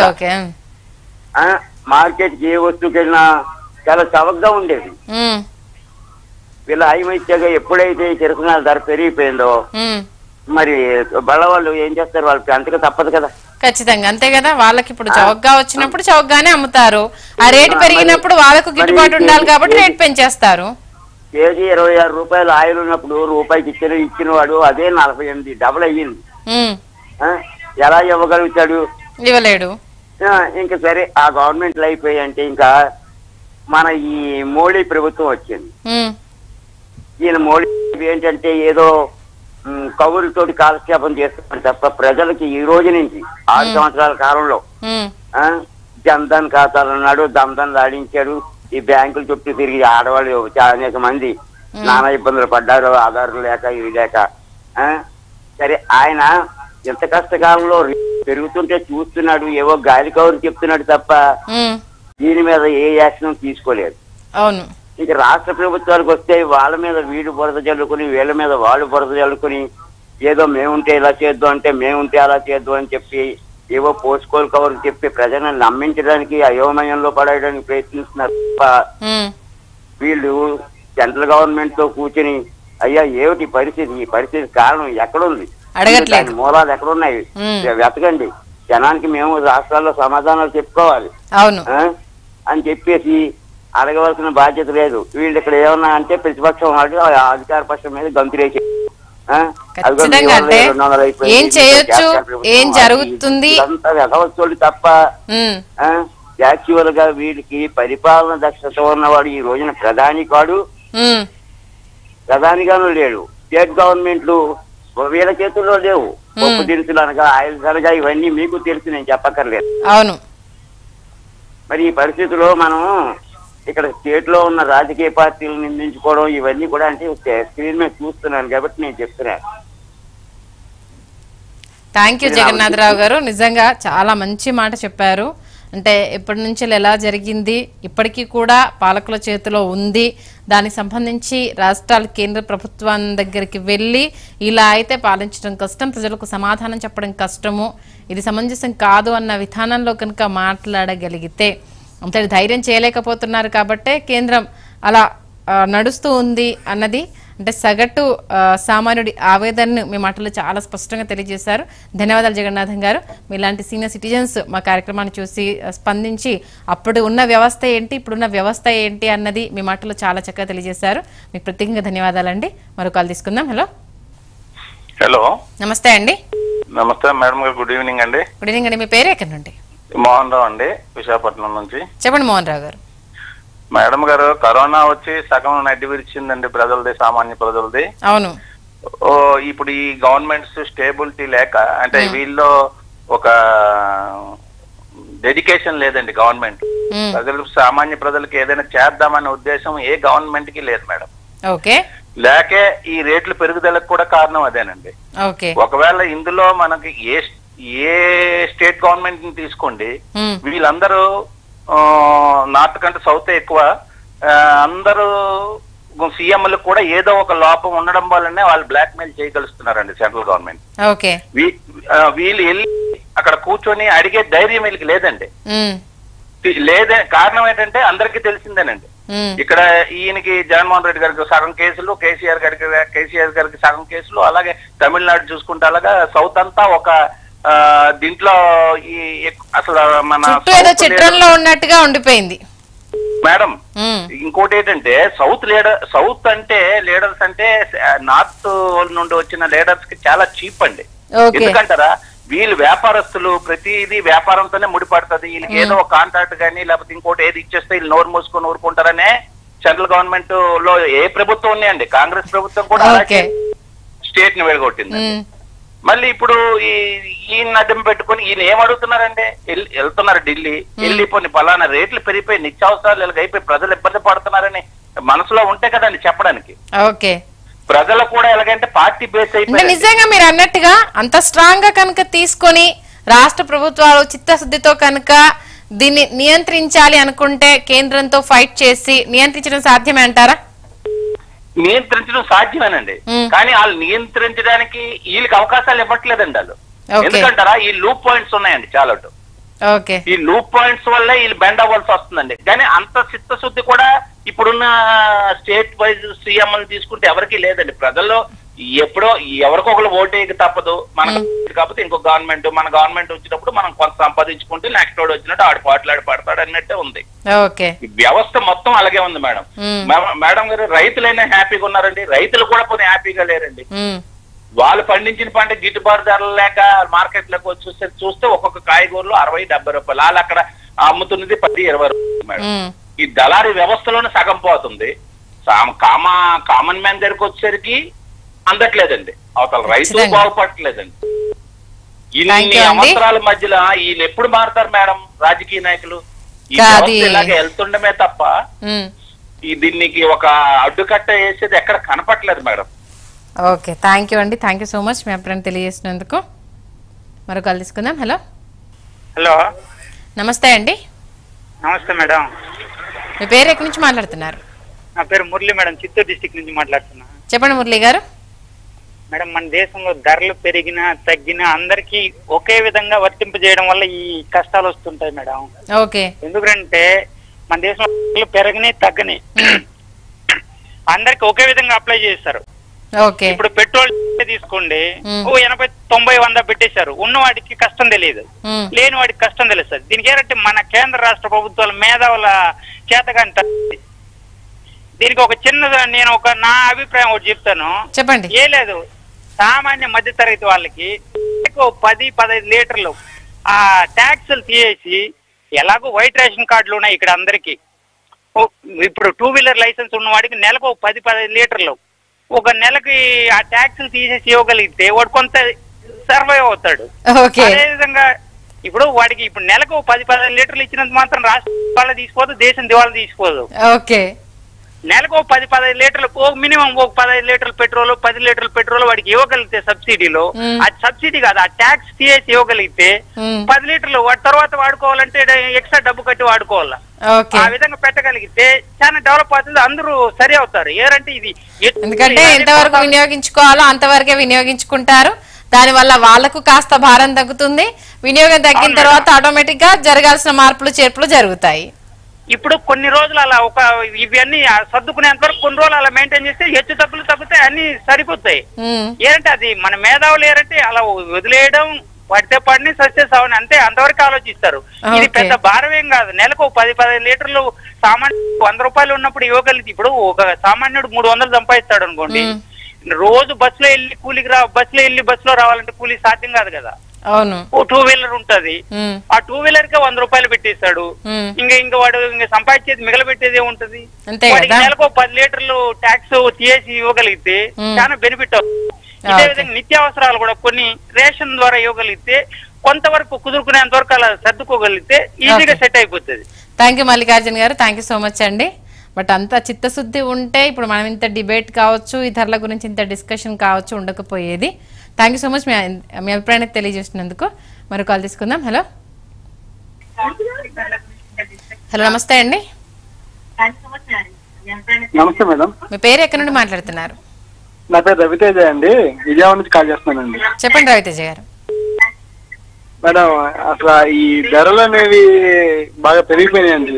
మార్కెట్ ఏ వస్తువుకి వెళ్ళినా చాలా చవకగా ఉండేది. వీళ్ళ ఐమైత్యగా ఎప్పుడైతే కిరసనాయిల ధర పెరిగిపోయిందో మరి బళ్ళవాళ్ళు ఏం చేస్తారు, వాళ్ళకి అంతగా తప్పదు కదా. ఖచ్చితంగా అంతే కదా. వాళ్ళకి ఇప్పుడు చౌకగా వచ్చినప్పుడు చౌకగానే అమ్ముతారు, ఆ రేటు పెరిగినప్పుడు వాళ్ళకు గిట్టుబాటు ఉండాలి కాబట్టి రేటు పెంచేస్తారు. కేజీ 26 రూపాయలు ఆయిల్ ఉన్నప్పుడు రూపాయికి ఇచ్చిన వాడు అదే 48 డబుల్ అయ్యింది. ఎలా ఇవ్వగలుగుతాడు? ఇవ్వలేడు. ఇంకా సరే ఆ గవర్నమెంట్లు అయిపోయి అంటే ఇంకా మన ఈ మోడీ ప్రభుత్వం వచ్చింది. ఈయన మోడీ ఏంటంటే ఏదో కవులతోటి కాలక్షేపం చేస్తున్నారు తప్ప ప్రజలకి ఈ రోజు నుంచి 6 సంవత్సరాల కాలంలో జన్ధన్ ఖాతాలు అన్నాడు, దమ్ధన్ ఆడించాడు. ఈ బ్యాంకుల చుట్టూ తిరిగి ఆడవాళ్ళు అనేక మంది నానా ఇబ్బందులు పడ్డారు, ఆధారం లేక ఇవి లేక. సరే ఆయన ఎంత కష్టకాలంలో పెరుగుతుంటే చూస్తున్నాడు, ఏవో గాలి కౌరు చెప్తున్నాడు తప్ప దీని మీద ఏ యాక్షన్ తీసుకోలేదు. అవును. ఇక రాష్ట్ర ప్రభుత్వాలకు వస్తే వాళ్ళ మీద వీడు బురద చల్లుకుని వీళ్ళ మీద వాళ్ళు బురద చల్లుకుని ఏదో మేముంటే ఇలా చేద్దాం అంటే మేముంటే అలా చేద్దాం అని చెప్పి ఏవో పోస్కోల్ కవర్ చెప్పి ప్రజలను నమ్మించడానికి అయోమయంలో పడేయడానికి ప్రయత్నిస్తున్నారు తప్ప వీళ్ళు సెంట్రల్ గవర్నమెంట్ తో కూర్చుని అయ్యా ఏమిటి పరిస్థితి, ఈ పరిస్థితి కారణం ఎక్కడుంది, దాని మూలాలు ఎక్కడున్నాయి వెతకండి, జనానికి మేము రాష్ట్రాల్లో సమాధానాలు చెప్పుకోవాలి అని చెప్పేసి అడగవలసిన బాధ్యత లేదు. వీళ్ళు ఇక్కడ ఏమన్నా అంటే ప్రతిపక్షం అధికార పక్షం మీద గంతులేసి ఏం చేయొచ్చు ఏం జరుగుతుంది ఎగవచ్చోళ్ళు తప్ప యాక్చువల్ గా వీడికి పరిపాలన దక్షత ఉన్నవాడు ఈ రోజున ప్రధాని కాడు, ప్రధానిగాను లేడు. స్టేట్ గవర్నమెంట్లు వీళ్ళ చేతుల్లో లేవు. పప్పు దినుసులు అనగా ఆయిల్ అనగా ఇవన్నీ మీకు తెలుసు, నేను చెప్పక్కర్లేదు. అవును. మరి ఈ పరిస్థితిలో మనం ఇక్కడ స్టేట్ లో ఉన్న రాజకీయ పార్టీలు నిందించుకోవడం ఇవన్నీ కూడా అంటే స్క్రీన్ మీద చూస్తున్నాను కాబట్టి నేను చెప్తున్నాను. థ్యాంక్ యూ జగన్నాథరావు గారు, నిజంగా చాలా మంచి మాట చెప్పారు. అంటే ఎప్పటి నుంచి ఎలా జరిగింది, ఇప్పటికీ కూడా పాలకుల చేతిలో ఉంది, దానికి సంబంధించి రాష్ట్రాలు కేంద్ర ప్రభుత్వం దగ్గరికి వెళ్ళి ఇలా అయితే పాలించడం కష్టం, ప్రజలకు సమాధానం చెప్పడం కష్టము, ఇది సమంజసం కాదు అన్న విధానంలో కనుక మాట్లాడగలిగితే, అంతటి ధైర్యం చేయలేకపోతున్నారు కాబట్టే కేంద్రం అలా నడుస్తూ ఉంది అన్నది, అంటే సగటు సామాన్యుడి ఆవేదనను మీ మాటల్లో చాలా స్పష్టంగా తెలియజేశారు. ధన్యవాదాలు జగన్నాథం గారు. మీలాంటి సీనియర్ సిటిజన్స్ మా కార్యక్రమాన్ని చూసి స్పందించి అప్పుడు ఉన్న వ్యవస్థ ఏంటి, ఇప్పుడున్న వ్యవస్థ ఏంటి అన్నది మీ మాటల్లో చాలా చక్కగా తెలియజేశారు. మీకు ప్రత్యేకంగా ధన్యవాదాలండి. మరో కాల్ తీసుకుందాం. హలో హలో నమస్తే అండి. నమస్తే మేడం గారు, గుడ్ ఈవినింగ్ అండి. గుడ్ ఈవినింగ్ అండి. మీ పేరు ఎక్కడి నుండి? మోహన్ రావు అండి, విశాఖపట్నం నుంచి. చెప్పండి మోహన్ రావు గారు. మేడం గారు, కరోనా వచ్చి సగం నడ్డి విరిచిందండి ప్రజలది, సామాన్య ప్రజలది. అవును. ఇప్పుడు ఈ గవర్నమెంట్స్ స్టేబిలిటీ లేక, అంటే వీళ్ళు ఒక డెడికేషన్ లేదండి గవర్నమెంట్. ప్రజలు సామాన్య ప్రజలకు ఏదైనా చేద్దామనే ఉద్దేశం ఏ గవర్నమెంట్ కి లేదు మేడం. ఓకే. లేకే ఈ రేట్ల పెరుగుదలకు కూడా కారణం అదేనండి. ఓకే. ఒకవేళ ఇందులో మనకి ఏ స్టేట్ గవర్నమెంట్ ని తీసుకోండి, వీళ్ళందరూ నార్త్ కంటే సౌత్ ఎక్కువ, అందరూ సీఎంలకు కూడా ఏదో ఒక లోపం ఉండడం వల్లనే వాళ్ళు బ్లాక్ మెయిల్ చేయగలుస్తున్నారండి సెంట్రల్ గవర్నమెంట్. ఓకే. వీళ్ళు వెళ్ళి అక్కడ కూర్చొని అడిగే ధైర్యం వీళ్ళకి లేదండి. లేదే కారణం ఏంటంటే అందరికీ తెలిసిందేనండి. ఇక్కడ ఈయనకి జగన్మోహన్ రెడ్డి గారికి సగం కేసులు, కేసీఆర్ గారికి సగం కేసులు, అలాగే తమిళనాడు చూసుకుంటే అలాగా సౌత్ అంతా ఒక దీంట్లో ఈ అసలు మన చిత్రంలో ఉన్నట్టుగా ఉండిపోయింది మేడం. ఇంకోటి ఏంటంటే సౌత్ అంటే లీడర్స్ అంటే నార్త్ నుండి వచ్చిన లీడర్స్ కి చాలా చీప్ అండి. ఎందుకంటారా, వీళ్ళు వ్యాపారస్తులు, ప్రతిదీ వ్యాపారంతోనే ముడిపడుతుంది. వీళ్ళకి ఏదో ఒక కాంట్రాక్ట్ కానీ లేకపోతే ఇంకోటి ఏది ఇచ్చేస్తే వీళ్ళు నోరు మూసుకొని ఊరుకుంటారనే సెంట్రల్ గవర్నమెంట్ లో ఏ ప్రభుత్వం ఉన్నాయండి, కాంగ్రెస్ ప్రభుత్వం కూడా అలాగే స్టేట్ ని వెళ్ళగొట్టింది. మళ్ళీ ఇప్పుడు ఈయన అడ్డం పెట్టుకుని ఈయన ఏం అడుగుతున్నారంటే, వెళ్తున్నారు ఢిల్లీ, వెళ్ళిపోయి పలానా రేట్లు పెరిగిపోయి నిత్యావసరాలు అయిపోయి ప్రజలు ఇబ్బంది పడుతున్నారని మనసులో ఉంటే కదండి చెప్పడానికి. ఓకే. ప్రజలు కూడా ఎలాగంటే పార్టీ బేస్ అయిపోయి, నిజంగా మీరు అన్నట్టుగా అంత స్ట్రాంగ్ గా కనుక తీసుకొని రాష్ట్ర ప్రభుత్వాలు చిత్తశుద్ధితో కనుక దీన్ని నియంత్రించాలి అనుకుంటే కేంద్రంతో ఫైట్ చేసి నియంత్రించడం సాధ్యమే అంటారా? నియంత్రించడం సాధ్యమేనండి, కానీ వాళ్ళు నియంత్రించడానికి వీళ్ళకి అవకాశాలు ఇవ్వట్లేదండి వాళ్ళు. ఎందుకంటారా, ఈ లూప్ పాయింట్స్ ఉన్నాయండి చాలా. ఈ లూప్ పాయింట్స్ వల్లే వీళ్ళు బెండ్ అవ్వాల్సి వస్తుందండి. కానీ అంత చిత్తశుద్ధి కూడా ఇప్పుడున్న స్టేట్ వైజ్ సీఎం తీసుకుంటే ఎవరికి లేదండి. ప్రజల్లో ఎప్పుడో ఎవరికొకరు ఓటేకి తప్పదు. మనకు కాకపోతే ఇంకో గవర్నమెంట్, మన గవర్నమెంట్ వచ్చినప్పుడు మనం కొంత సంపాదించుకుంటే నెక్స్ట్ వాడు వచ్చినట్టు ఆడు పడతాడు అన్నట్టే ఉంది. వ్యవస్థ మొత్తం అలాగే ఉంది మేడం. మేడం గారు, రైతులైనా హ్యాపీగా ఉన్నారండి, రైతులు కూడా కొన్ని హ్యాపీగా లేరండి. వాళ్ళు పండించిన పంట గిట్టుబాటు ధరలు లేక మార్కెట్ లోకి వచ్చి చూస్తే ఒక్కొక్క కాయగూరలు 60-70 రూపాయలు, వాళ్ళు అక్కడ అమ్ముతున్నది 10-20 రూపాయలు మేడం. ఈ దళారీ వ్యవస్థలోనే సగం పోతుంది. కామన్ మ్యాన్ దగ్గరకు వచ్చేసరికి అందట్లేదండి, అవతల రైతులు బాగుపడట్లేదండి. ఇన్ని అవసరాల మధ్యలో వీళ్ళు ఎప్పుడు మారుతారు మేడం రాజకీయ నాయకులు? ఈ వ్యవస్థ ఇలాగే వెళ్తుండమే తప్ప దీనికి ఒక అడ్డుకట్ట వేసేది ఎక్కడ కనపట్లేదు మేడం. ఓకే, థ్యాంక్ యూ అండి. థ్యాంక్ యూ సో మచ్ మీ అభిప్రాయం తెలియజేసినందుకు. మరో కాల్ తీసుకుందాం. హలో హలో నమస్తే అండి. నమస్తే మేడం. మీ పేరు ఎక్కడి నుంచి మాట్లాడుతున్నారు? నా పేరు మురళి మేడం, చిత్తూరు డిస్టిక్ నుంచి మాట్లాడుతున్నా. చెప్పండి మురళి గారు. మేడం, మన దేశంలో ధరలు పెరిగినా తగ్గినా అందరికీ ఒకే విధంగా వర్తింపజేయడం వల్ల ఈ కష్టాలు వస్తుంటాయి మేడం. ఓకే. ఎందుకంటే మన దేశంలో పెరగని తగ్గని అందరికి ఒకే విధంగా అప్లై చేస్తారు. ఇప్పుడు పెట్రోల్ తీసుకోండి, 80, 90, 100 పెట్టేశారు. ఉన్నవాడికి కష్టం తెలియదు, లేని వాడికి కష్టం తెలుస్తుంది. దీనికి ఏంటంటే మన కేంద్ర రాష్ట్ర ప్రభుత్వాల మేధావుల చేతగాని. దీనికి ఒక నేను నా అభిప్రాయం ఒకటి చెప్తాను. చెప్పండి. ఏ లేదు, సామాన్య మధ్యతరగతి వాళ్ళకి 10-15 లీటర్లు ఆ ట్యాక్సులు తీసేసి, ఎలాగో వైట్ రేషన్ కార్డులు ఉన్నాయి ఇక్కడ అందరికి. ఇప్పుడు 2 వీలర్ లైసెన్స్ ఉన్న వాడికి నెలకు 10-15 లీటర్లు ఒక నెలకి ఆ ట్యాక్సులు తీసేసి ఇవ్వగలిగితే వాడు కొంత సర్వైవ్ అవుతాడు. అదే విధంగా ఇప్పుడు వాడికి ఇప్పుడు నెలకు 10-15 లీటర్లు ఇచ్చినంత మాత్రం రాష్ట్రం తీసుకోదు, దేశం దివాళా తీసుకోదు. నెలకు 10-15 లీటర్లు, మినిమం 15 లీటర్ల పెట్రోల్, 10 లీటర్ల పెట్రోల్ వాడికి ఇవ్వగలిగితే సబ్సిడీలో, అది సబ్సిడీ కాదు, ఆ ట్యాక్స్ తీసేసి ఇవ్వగలిగితే 10 లీటర్లు వాడి తర్వాత వాడుకోవాలంటే ఎక్స్ట్రా డబ్బు కట్టి వాడుకోవాలా. ఆ విధంగా పెట్టగలిగితే చాలా డెవలప్ అవుతుంది, అందరూ సరి అవుతారు. ఏంటంటే ఇది ఎందుకంటే ఎంతవరకు వినియోగించుకోవాలో అంతవరకే వినియోగించుకుంటారు. దాని వల్ల వాళ్లకు కాస్త భారం తగ్గుతుంది. వినియోగం తగ్గిన తర్వాత ఆటోమేటిక్ గా జరగాల్సిన మార్పులు చేర్పులు జరుగుతాయి. ఇప్పుడు కొన్ని రోజులు అలా ఇవన్నీ సర్దుకునేంత వరకు కొన్ని రోజులు అలా మెయింటైన్ చేస్తే హెచ్చు తగ్గులు తగ్గుతాయి, అన్ని సరిపోతాయి. ఏంటంటే అది మన మేధావులు ఏంటంటే అలా వదిలేయడం, పడితే పడిని సక్సెస్ అవని అంతే, అంతవరకు ఆలోచిస్తారు. ఇది పెద్ద భారం ఏం కాదు. నెలకు 10-15 లీటర్లు సామాన్య 100 రూపాయలు ఉన్నప్పుడు ఇవ్వగలిగితే, ఇప్పుడు ఒక సామాన్యుడు 300 సంపాదిస్తాడు అనుకోండి, రోజు బస్సులో వెళ్ళి బస్సులో రావాలంటే కూలీ సాధ్యం కాదు కదా. అవును. 2 వీలర్ ఉంటది, ఆ 2 వీలర్ కే 100 రూపాయలు పెట్టేస్తాడు. ఇంకా వాడు సంపాదించేది మిగలబెట్టేది ఏముంటది. వాడికి నెలకు 10 లీటర్లు ట్యాక్స్ తీసి ఇవ్వగలిగితే చాలా బెనిఫిట్ అవుతుంది. ఇదే విధంగా నిత్యావసరాలు కూడా కొన్ని రేషన్ ద్వారా ఇవ్వగలిగితే కొంతవరకు కుదురుకునేంత వరకు అలా సర్దుకోగలిగితే ఈజీగా సెట్ అయిపోతుంది. థ్యాంక్ యూ మల్లికార్జున్ గారు, థ్యాంక్ యూ సో మచ్ అండి. బట్ అంత చిత్తశుద్ధి ఉంటే ఇప్పుడు మనం ఇంత డిబేట్ కావచ్చు, ఈ ధరల గురించి ఇంత డిస్కషన్ కావచ్చు ఉండకపోయేది. థ్యాంక్ యూ సో మచ్ మీ అభిప్రాయాన్ని తెలియజేసినందుకు. మరి కాల్ తీసుకుందాం. హలో నమస్తే అండి. నమస్తే మేడం. మీ పేరు ఎక్కడి నుండి మాట్లాడుతున్నారు? నా పేరు రవితేజ అండి, విజయవాడ నుంచి కాల్ చేస్తున్నానండి. చెప్పండి రవితేజ గారు. మేడం, అసలు ఈ ధరలు అనేవి బాగా పెరిగిపోయినాయండి.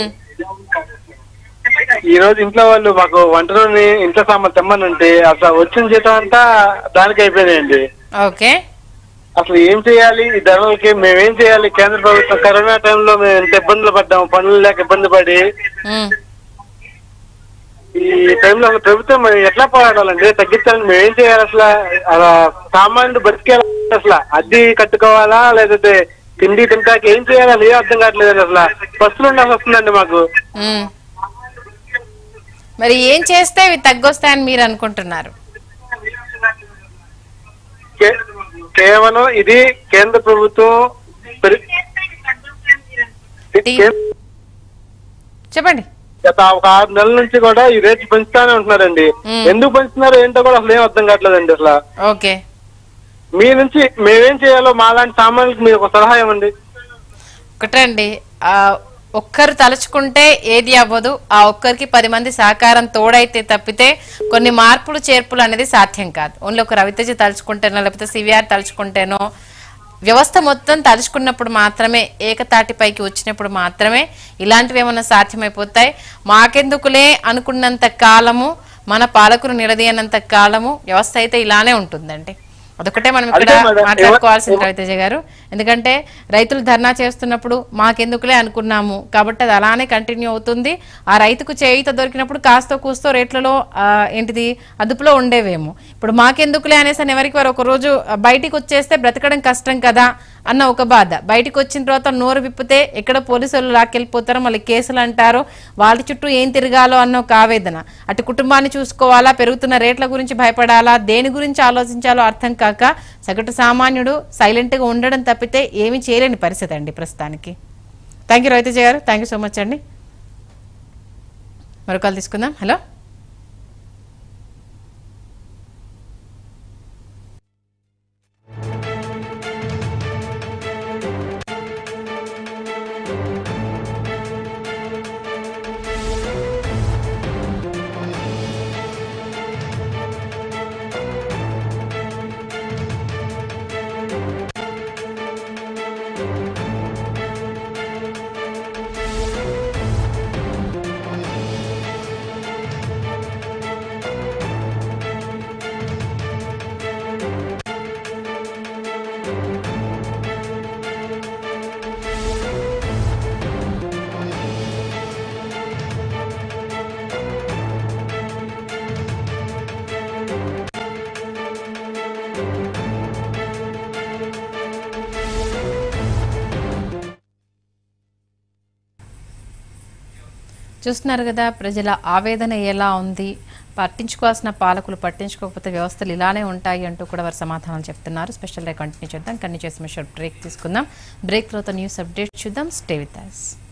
ఈ రోజు ఇంట్లో వాళ్ళు మాకు వంటలోని ఇంట్లో సామాన్ తెమ్మనంటే అసలు వచ్చిన జీతం అంతా దానికి అయిపోయినాయండి. ఓకే. అసలు ఏం చేయాలి ఈ ధరలకి? మేమేం చేయాలి? కేంద్ర ప్రభుత్వం కరోనా టైంలో మేము ఎంత ఇబ్బందులు పడ్డాము, పనులు లేక ఇబ్బంది పడి. ఈ టైంలో అసలు ప్రభుత్వం ఎట్లా పోరాడాలండి? తగ్గించాలని మేమేం చేయాలి? అసలు అలా సామాన్యుడు బతికేలా అసలు అద్దె కట్టుకోవాలా, లేకపోతే తిండి తింటాకి ఏం చేయాలి? ఏం అర్థం కావట్లేదు. అసలు బస్సులు ఉండాల్సి వస్తుందండి మాకు. మరి ఏం చేస్తే ఇవి తగ్గొస్తాయని మీరు అనుకుంటున్నారు? కేవలం ఇది కేంద్ర ప్రభుత్వం చెప్పండి. గత ఒక 6 నెలల నుంచి కూడా ఈ రేట్లు పెంచుతానే ఉంటున్నారండి. ఎందుకు పెంచుతున్నారు ఏంటో కూడా అసలు ఏం అర్థం కావట్లేదండి. అసలు ఓకే, మీ నుంచి మేమేం చేయాలో మా లాంటి సామాన్యులకు మీరు ఒక సలహా ఇవ్వండి. ఒకటండి, ఒక్కరు తలుచుకుంటే ఏది అవ్వదు. ఆ ఒక్కరికి 10 మంది సహకారం తోడైతే తప్పితే కొన్ని మార్పులు చేర్పులు అనేది సాధ్యం కాదు. ఓన్లీ ఒక రవితేజ తలుచుకుంటేనో లేకపోతే సివిఆర్ తలుచుకుంటేనో, వ్యవస్థ మొత్తం తలుచుకున్నప్పుడు మాత్రమే, ఏకతాటిపైకి వచ్చినప్పుడు మాత్రమే ఇలాంటివి ఏమన్నా సాధ్యమైపోతాయి. మాకెందుకులే అనుకున్నంత కాలము, మన పాలకులు నిలదీయనంత కాలము వ్యవస్థ అయితే ఇలానే ఉంటుందండి. అదొకటే మనం ఇక్కడ మాట్లాడుకోవాల్సింది రవితేజ గారు. ఎందుకంటే రైతులు ధర్నా చేస్తున్నప్పుడు మాకెందుకులే అనుకున్నాము కాబట్టి అది అలానే కంటిన్యూ అవుతుంది. ఆ రైతుకు చేయిత దొరికినప్పుడు కాస్తో కూస్తో రేట్లలో ఏంటిది అదుపులో ఉండేవేమో. ఇప్పుడు మాకెందుకులే అనేసి ఎవరికి వారు ఒక రోజు బయటికి వచ్చేస్తే బ్రతకడం కష్టం కదా అన్న ఒక బాధ. బయటకు వచ్చిన తర్వాత నోరు విప్పితే ఎక్కడ పోలీసులు లాక్కెళ్ళిపోతారో, మళ్ళీ కేసులు అంటారో, వాళ్ళ చుట్టూ ఏం తిరగాలో అన్న ఒక ఆవేదన. అటు కుటుంబాన్ని చూసుకోవాలా, పెరుగుతున్న రేట్ల గురించి భయపడాలా, దేని గురించి ఆలోచించాలో అర్థం కాక సగటు సామాన్యుడు సైలెంట్ గా ఉండడం తప్పితే ఏమీ చేయలేని పరిస్థితి అండి ప్రస్తుతానికి. థ్యాంక్ యూ రవితేజ గారు, థ్యాంక్ యూ సో మచ్ అండి. మరొకరు తీసుకుందాం. హలో చూస్తున్నారు కదా ప్రజల ఆవేదన ఎలా ఉంది, పట్టించుకోవాల్సిన పాలకులు పట్టించుకోకపోతే వ్యవస్థలు ఇలానే ఉంటాయి అంటూ కూడా వారు సమాధానాలు చెప్తున్నారు. స్పెషల్ గా కంటిన్యూ చేద్దాం. కంటిన్యూ చేసి షార్ట్ బ్రేక్ తీసుకుందాం. బ్రేక్ తర్వాత న్యూస్ అప్డేట్ చూద్దాం. Stay with us.